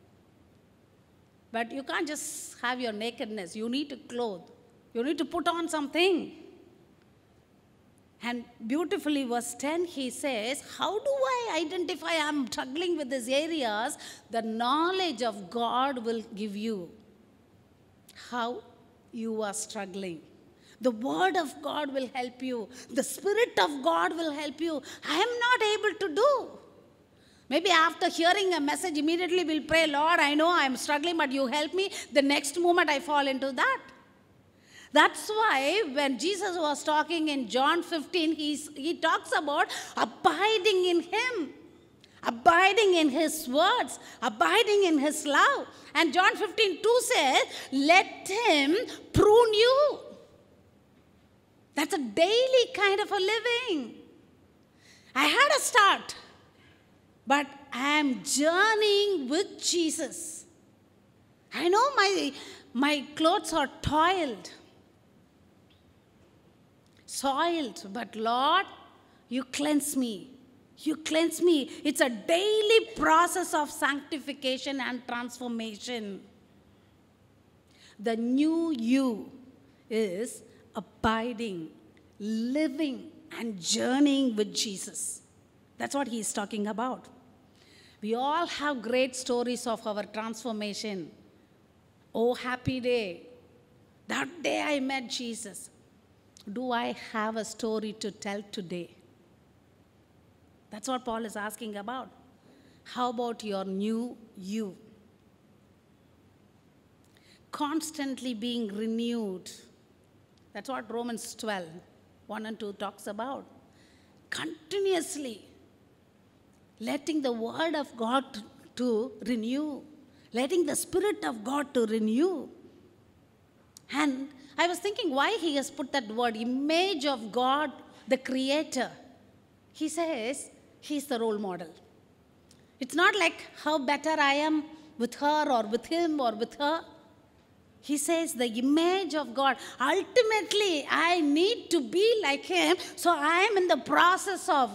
But you can't just have your nakedness. You need to clothe. You need to put on something. And beautifully, verse ten, he says, how do I identify I'm struggling with these areas? The knowledge of God will give you how you are struggling. The word of God will help you. The Spirit of God will help you. I am not able to do. Maybe after hearing a message, immediately we'll pray, Lord, I know I'm struggling, but you help me. The next moment I fall into that. That's why when Jesus was talking in John fifteen, he's, he talks about abiding in Him, abiding in His words, abiding in His love. And John fifteen two says, let Him prune you. That's a daily kind of a living. I had a start, but I am journeying with Jesus. I know my, my clothes are toiled, soiled, but Lord, you cleanse me. You cleanse me. It's a daily process of sanctification and transformation. The new you is abiding, living and journeying with Jesus. That's what he's talking about. We all have great stories of our transformation. Oh, happy day. That day I met Jesus. Do I have a story to tell today? That's what Paul is asking about. How about your new you? Constantly being renewed. That's what Romans twelve, one and two talks about. Continuously letting the word of God to renew. Letting the Spirit of God to renew. And I was thinking why he has put that word, image of God, the Creator. He says he's the role model. It's not like how better I am with her or with him or with her. He says the image of God. Ultimately, I need to be like him, so I am in the process of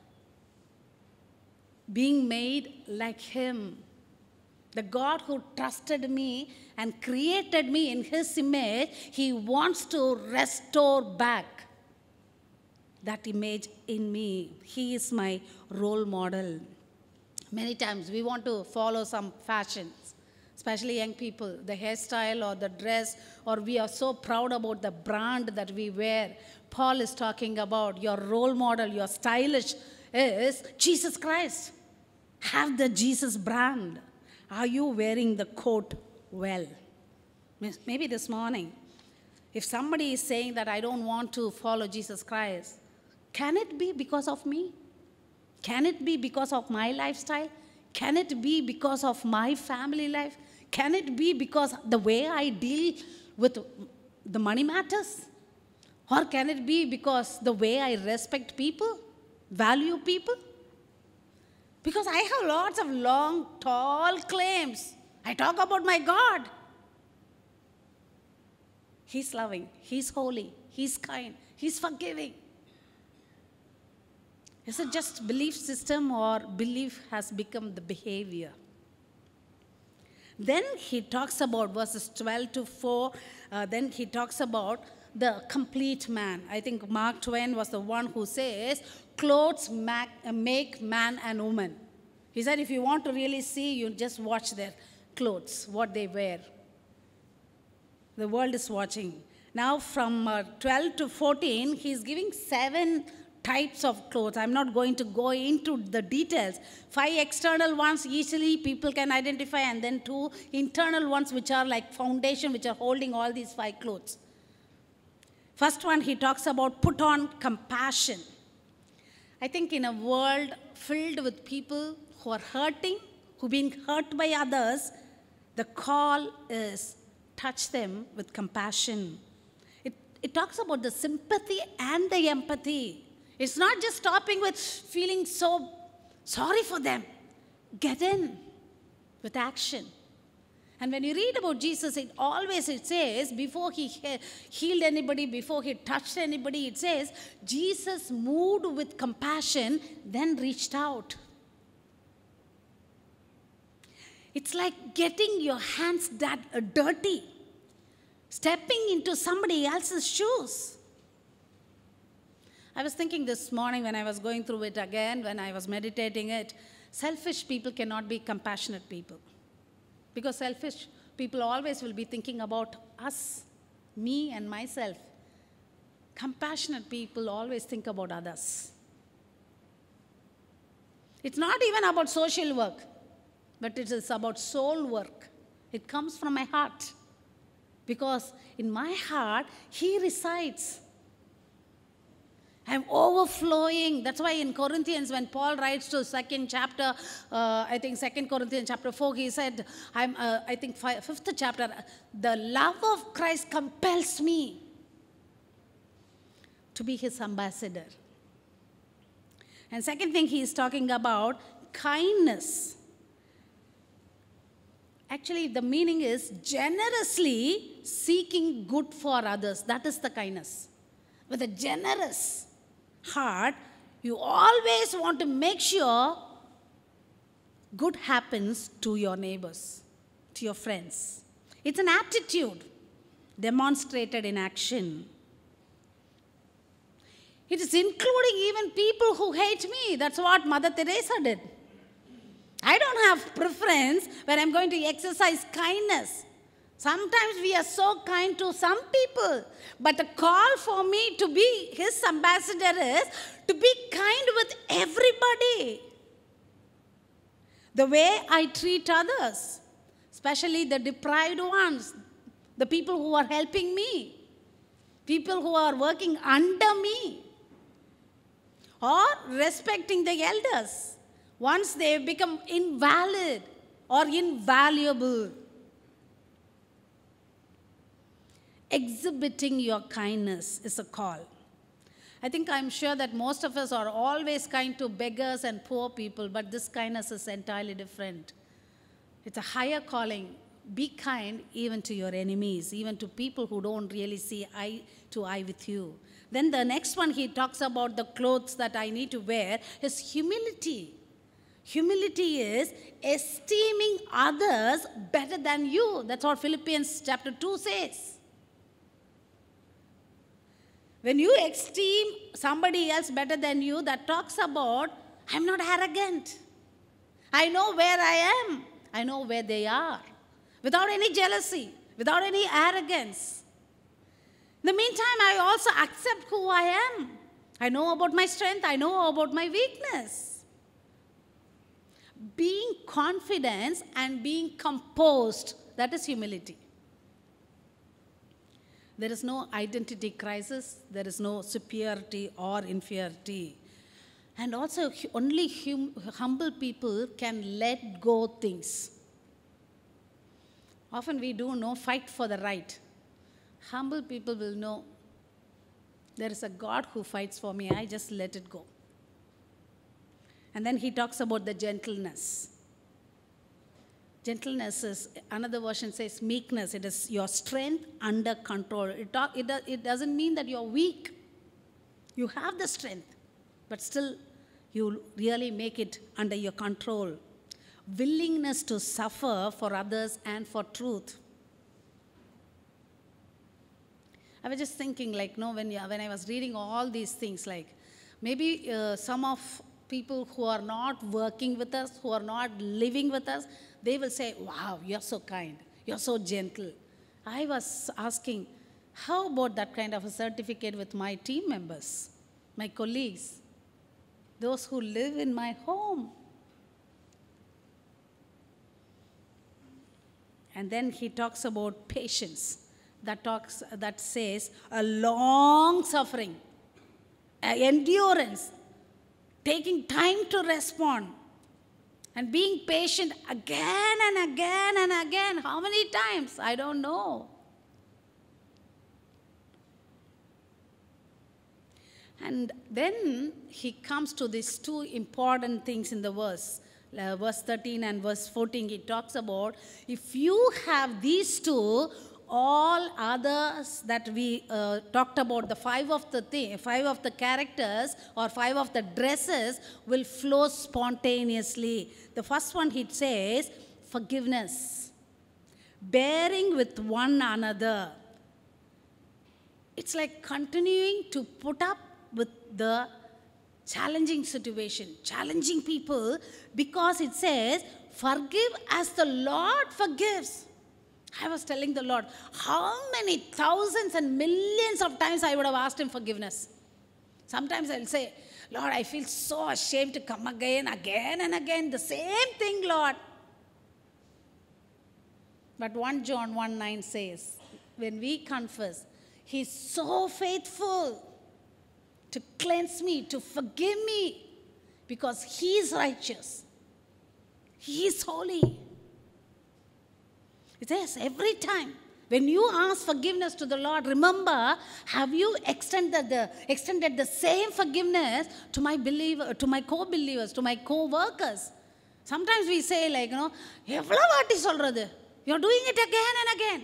being made like him. The God who trusted me and created me in his image, he wants to restore back that image in me. He is my role model. Many times we want to follow some fashions, especially young people, the hairstyle or the dress, or we are so proud about the brand that we wear. Paul is talking about your role model, your stylish is Jesus Christ. Have the Jesus brand. Are you wearing the coat well? Maybe this morning, if somebody is saying that I don't want to follow Jesus Christ, can it be because of me? Can it be because of my lifestyle? Can it be because of my family life? Can it be because the way I deal with the money matters? Or can it be because the way I respect people, value people? Because I have lots of long, tall claims. I talk about my God. He's loving, he's holy, he's kind, he's forgiving. Is it just belief system or belief has become the behavior? Then he talks about verses twelve to four, uh, then he talks about the complete man. I think Mark Twain was the one who says, clothes make man and woman. He said, if you want to really see, you just watch their clothes, what they wear. The world is watching. Now from uh, twelve to fourteen, he's giving seven types of clothes. I'm not going to go into the details. Five external ones easily people can identify, and then two internal ones which are like foundation, which are holding all these five clothes. First one, he talks about put on compassion. I think in a world filled with people who are hurting, who've been hurt by others, the call is touch them with compassion. It, it talks about the sympathy and the empathy. It's not just stopping with feeling so sorry for them. Get in with action. And when you read about Jesus, it always it says, before he healed anybody, before he touched anybody, it says, Jesus moved with compassion, then reached out. It's like getting your hands that uh, dirty, stepping into somebody else's shoes. I was thinking this morning when I was going through it again, when I was meditating it, selfish people cannot be compassionate people. Because selfish people always will be thinking about us, me and myself. Compassionate people always think about others. It's not even about social work, but it is about soul work. It comes from my heart. Because in my heart, he resides. I'm overflowing. That's why in Corinthians, when Paul writes to second chapter, uh, I think Second Corinthians chapter four, he said, I'm, uh, I think five, fifth chapter, the love of Christ compels me to be his ambassador. And second thing he is talking about, kindness. Actually, the meaning is generously seeking good for others. That is the kindness. With a generous heart, you always want to make sure good happens to your neighbors, to your friends. It's an attitude demonstrated in action. It is including even people who hate me. That's what Mother Teresa did. I don't have preference when I'm going to exercise kindness. Sometimes we are so kind to some people, but the call for me to be his ambassador is to be kind with everybody. The way I treat others, especially the deprived ones, the people who are helping me, people who are working under me, or respecting the elders once they become invalid or invaluable. Exhibiting your kindness is a call. I think I'm sure that most of us are always kind to beggars and poor people, but this kindness is entirely different. It's a higher calling. Be kind even to your enemies, even to people who don't really see eye to eye with you. Then the next one he talks about the clothes that I need to wear is humility. Humility is esteeming others better than you. That's what Philippians chapter two says. When you esteem somebody else better than you, that talks about, I'm not arrogant. I know where I am. I know where they are. Without any jealousy, without any arrogance. In the meantime, I also accept who I am. I know about my strength. I know about my weakness. Being confident and being composed, that is humility. There is no identity crisis. There is no superiority or inferiority. And also, only hum humble people can let go things. Often we do no fight for the right. Humble people will know there is a God who fights for me. I just let it go. And then he talks about the gentleness. Gentleness is, another version says meekness. It is your strength under control. It, talk, it, do, it doesn't mean that you're weak. You have the strength, but still you really make it under your control. Willingness to suffer for others and for truth. I was just thinking, like, no, when, when I was reading all these things, like, maybe uh, some of people who are not working with us, who are not living with us, they will say, wow, you're so kind, you're so gentle. I was asking, how about that kind of a certificate with my team members, my colleagues, those who live in my home? And then he talks about patience. That talks, that says a long suffering, a endurance, taking time to respond, and being patient again and again and again. How many times? I don't know. And then he comes to these two important things in the verse. Uh, verse thirteen and verse fourteen, he talks about, if you have these two, all others that we uh, talked about, the five of the thing, five of the characters or five of the dresses will flow spontaneously. The first one, he says, forgiveness, bearing with one another. It's like continuing to put up with the challenging situation, challenging people, because it says, forgive as the Lord forgives. I was telling the Lord, how many thousands and millions of times I would have asked him forgiveness. Sometimes I'll say, Lord, I feel so ashamed to come again, again and again, the same thing, Lord. But First John one nine says, when we confess, he's so faithful to cleanse me, to forgive me, because he is righteous. He is holy. It says every time when you ask forgiveness to the Lord, remember, have you extended the, extended the same forgiveness to my believer, to my co-believers, to my co-workers? Sometimes we say, like, you know, you're doing it again and again.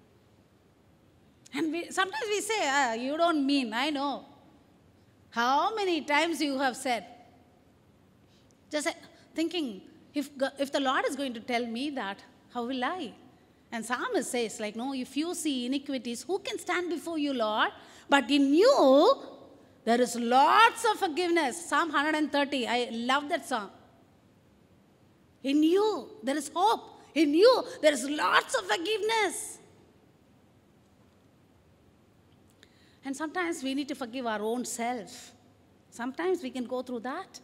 And we, sometimes we say, ah, you don't mean, I know. How many times you have said? Just thinking, if, if the Lord is going to tell me that, how will I? And Psalmist says, like, no, if you see iniquities, who can stand before you, Lord? But in you, There is lots of forgiveness. Psalm one thirty, I love that song. In you, there is hope. In you, there is lots of forgiveness. And sometimes we need to forgive our own self. Sometimes we can go through that.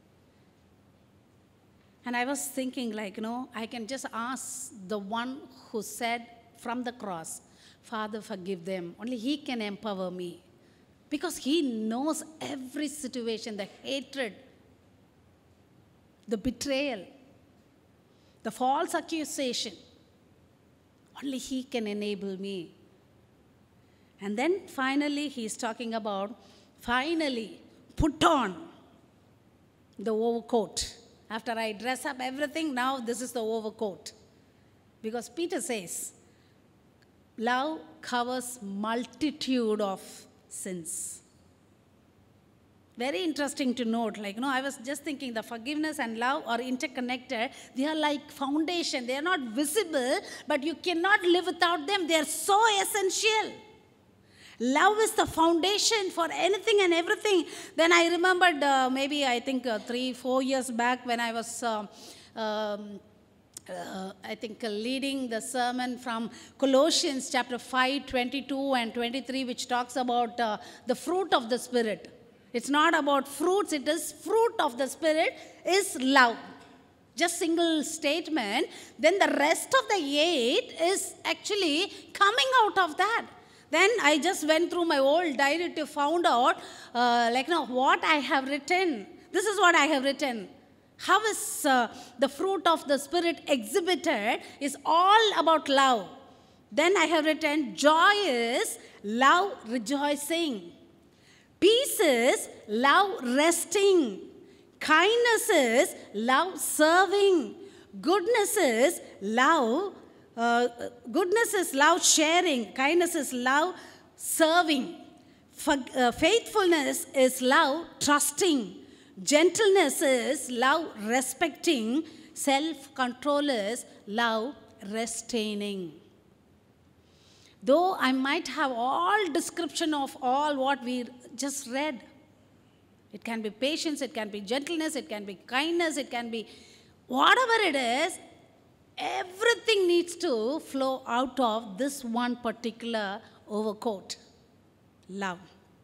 And I was thinking, like, you know, I can just ask the one who said from the cross, Father, forgive them. Only He can empower me. Because He knows every situation, the hatred, the betrayal, the false accusation. Only He can enable me. And then finally, He's talking about, finally, put on the overcoat. After I dress up everything, now this is the overcoat. Because Peter says, love covers multitude of sins. Very interesting to note. Like, you know, I was just thinking the forgiveness and love are interconnected. They are like foundation. They are not visible, but you cannot live without them. They are so essential. Love is the foundation for anything and everything. Then I remembered uh, maybe I think uh, three, four years back when I was, uh, um, uh, I think, uh, leading the sermon from Colossians chapter five, twenty-two and twenty-three, which talks about uh, the fruit of the Spirit. It's not about fruits, it is fruit of the Spirit is love. Just single statement. Then the rest of the eight is actually coming out of that. Then I just went through my old diary to find out, uh, like, you know, what I have written. This is what I have written. How is uh, the fruit of the Spirit exhibited is all about love. Then I have written, joy is love rejoicing. Peace is love resting. Kindness is love serving. Goodness is love Uh, goodness is love sharing. Kindness is love serving. For, uh, faithfulness is love trusting. Gentleness is love respecting. Self-control is love restraining. Though I might have all description of all what we just read. It can be patience, it can be gentleness, it can be kindness, it can be whatever it is. Everything needs to flow out of this one particular overcoat, love.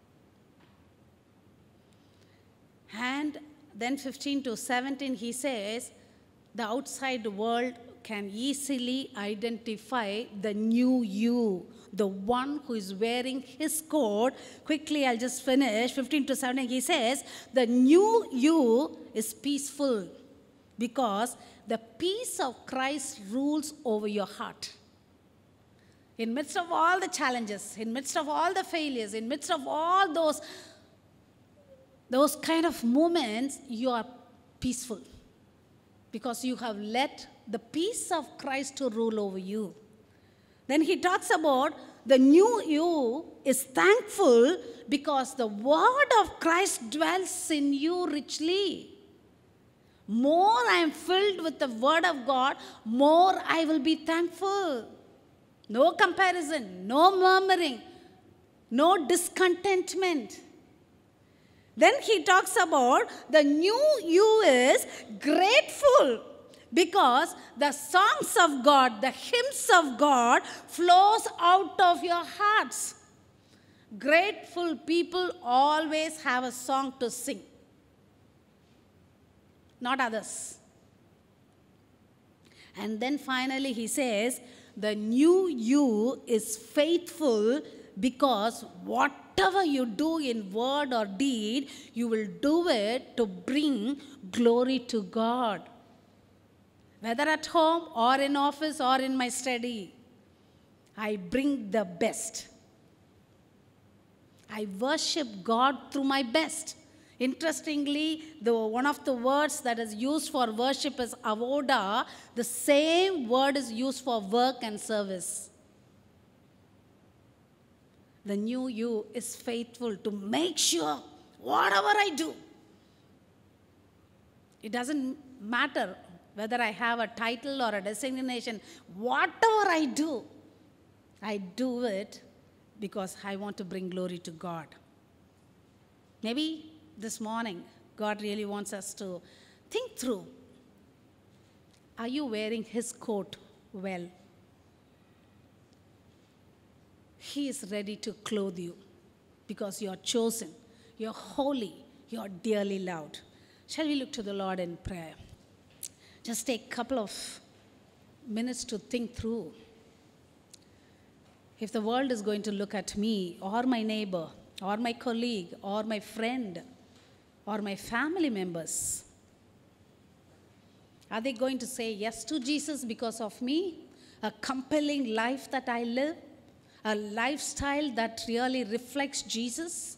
And then fifteen to seventeen, he says, the outside world can easily identify the new you, the one who is wearing his coat. Quickly, I'll just finish. fifteen to seventeen, he says, the new you is peaceful because the peace of Christ rules over your heart. In midst of all the challenges, in midst of all the failures, in midst of all those, those kind of moments, you are peaceful. Because you have let the peace of Christ to rule over you. Then he talks about the new you is thankful because the word of Christ dwells in you richly. More I am filled with the word of God, more I will be thankful. No comparison, no murmuring, no discontentment. Then he talks about the new you is grateful because the songs of God, the hymns of God flows out of your hearts. Grateful people always have a song to sing. Not others. And then finally he says, the new you is faithful because whatever you do in word or deed, you will do it to bring glory to God. Whether at home or in office or in my study, I bring the best. I worship God through my best. Interestingly, the, one of the words that is used for worship is avoda. The same word is used for work and service. The new you is faithful to make sure whatever I do, it doesn't matter whether I have a title or a designation, whatever I do, I do it because I want to bring glory to God. Maybe this morning, God really wants us to think through. Are you wearing His coat well? He is ready to clothe you because you are chosen, you are holy, you are dearly loved. Shall we look to the Lord in prayer? Just take a couple of minutes to think through. If the world is going to look at me or my neighbor or my colleague or my friend or my family members, are they going to say yes to Jesus because of me? A compelling life that I live? A lifestyle that really reflects Jesus?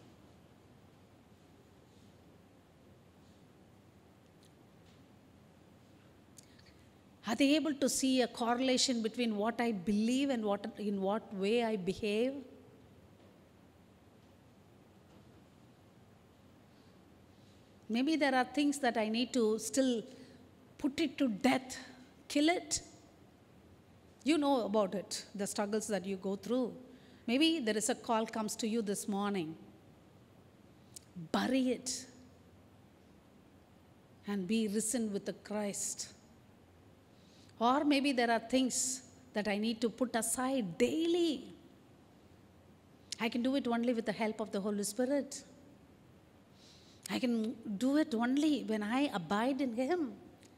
Are they able to see a correlation between what I believe and what, in what way I behave? Maybe there are things that I need to still put it to death, kill it. You know about it, the struggles that you go through. Maybe there is a call comes to you this morning. Bury it and be risen with the Christ. Or maybe there are things that I need to put aside daily. I can do it only with the help of the Holy Spirit. I can do it only when I abide in Him.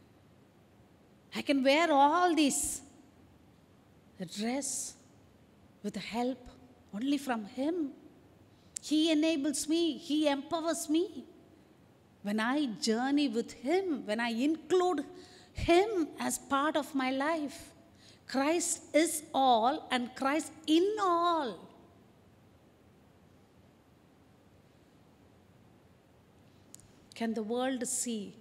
I can wear all these dress with the help only from Him. He enables me. He empowers me. When I journey with Him, when I include Him as part of my life, Christ is all and Christ in all. Can the world see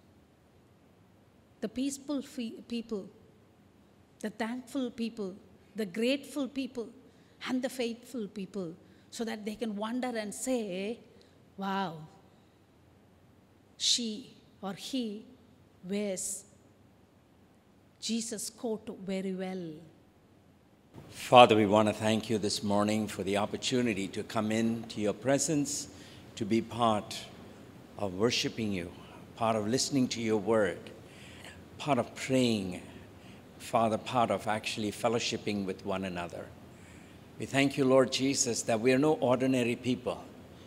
the peaceful fe- people, the thankful people, the grateful people, and the faithful people, so that they can wonder and say, wow, she or he wears Jesus' coat very well. Father, we want to thank you this morning for the opportunity to come into your presence, to be part of worshiping you, part of listening to your word, part of praying, Father, part of actually fellowshipping with one another. We thank you, Lord Jesus, that we are no ordinary people.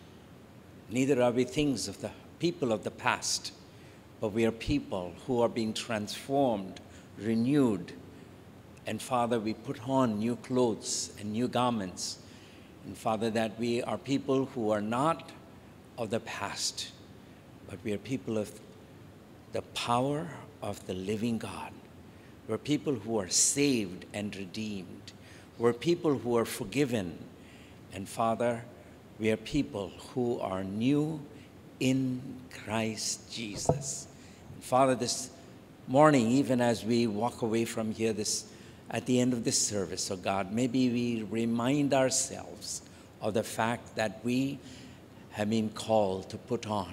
Neither are we things of the people of the past, but we are people who are being transformed, renewed. And Father, we put on new clothes and new garments. And Father, that we are people who are not of the past, but we are people of the power of the living God. We're people who are saved and redeemed. We're people who are forgiven. And Father, we are people who are new in Christ Jesus. And Father, this morning, even as we walk away from here this at the end of this service, oh God, maybe we remind ourselves of the fact that we have been called to put on,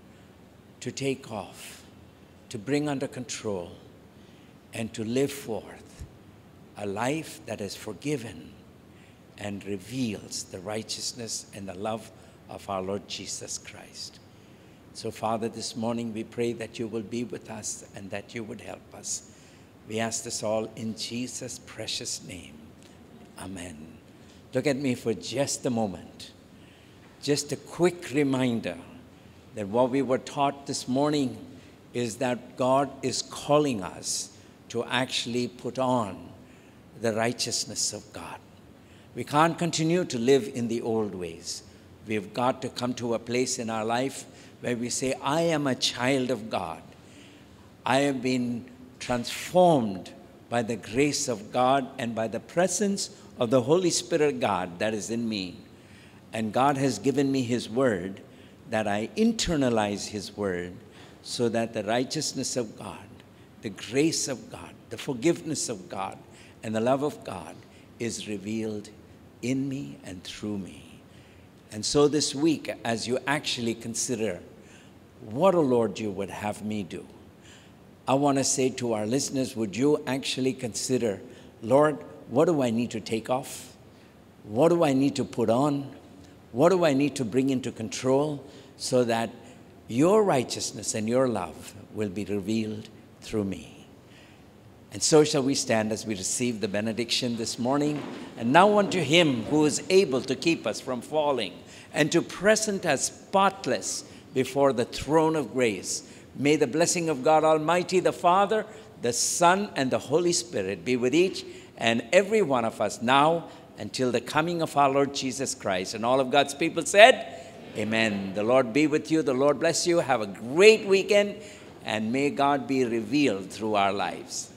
to take off, to bring under control, and to live forth a life that is forgiven and reveals the righteousness and the love of our Lord Jesus Christ. So, Father, this morning we pray that you will be with us and that you would help us. We ask this all in Jesus' precious name. Amen. Look at me for just a moment. Just a quick reminder that what we were taught this morning is that God is calling us to actually put on the righteousness of God. We can't continue to live in the old ways. We've got to come to a place in our life where we say, I am a child of God. I have been transformed by the grace of God and by the presence of the Holy Spirit God that is in me. And God has given me His word, that I internalize His word, so that the righteousness of God, the grace of God, the forgiveness of God, and the love of God is revealed in me and through me. And so this week, as you actually consider what, O Lord, you would have me do, I want to say to our listeners, would you actually consider, Lord, what do I need to take off? What do I need to put on? What do I need to bring into control so that your righteousness and your love will be revealed through me? And so shall we stand as we receive the benediction this morning. And now unto him who is able to keep us from falling and to present us spotless before the throne of grace, may the blessing of God Almighty, the Father, the Son, and the Holy Spirit be with each and every one of us now until the coming of our Lord Jesus Christ. And all of God's people said, amen. The Lord be with you. The Lord bless you. Have a great weekend. And may God be revealed through our lives.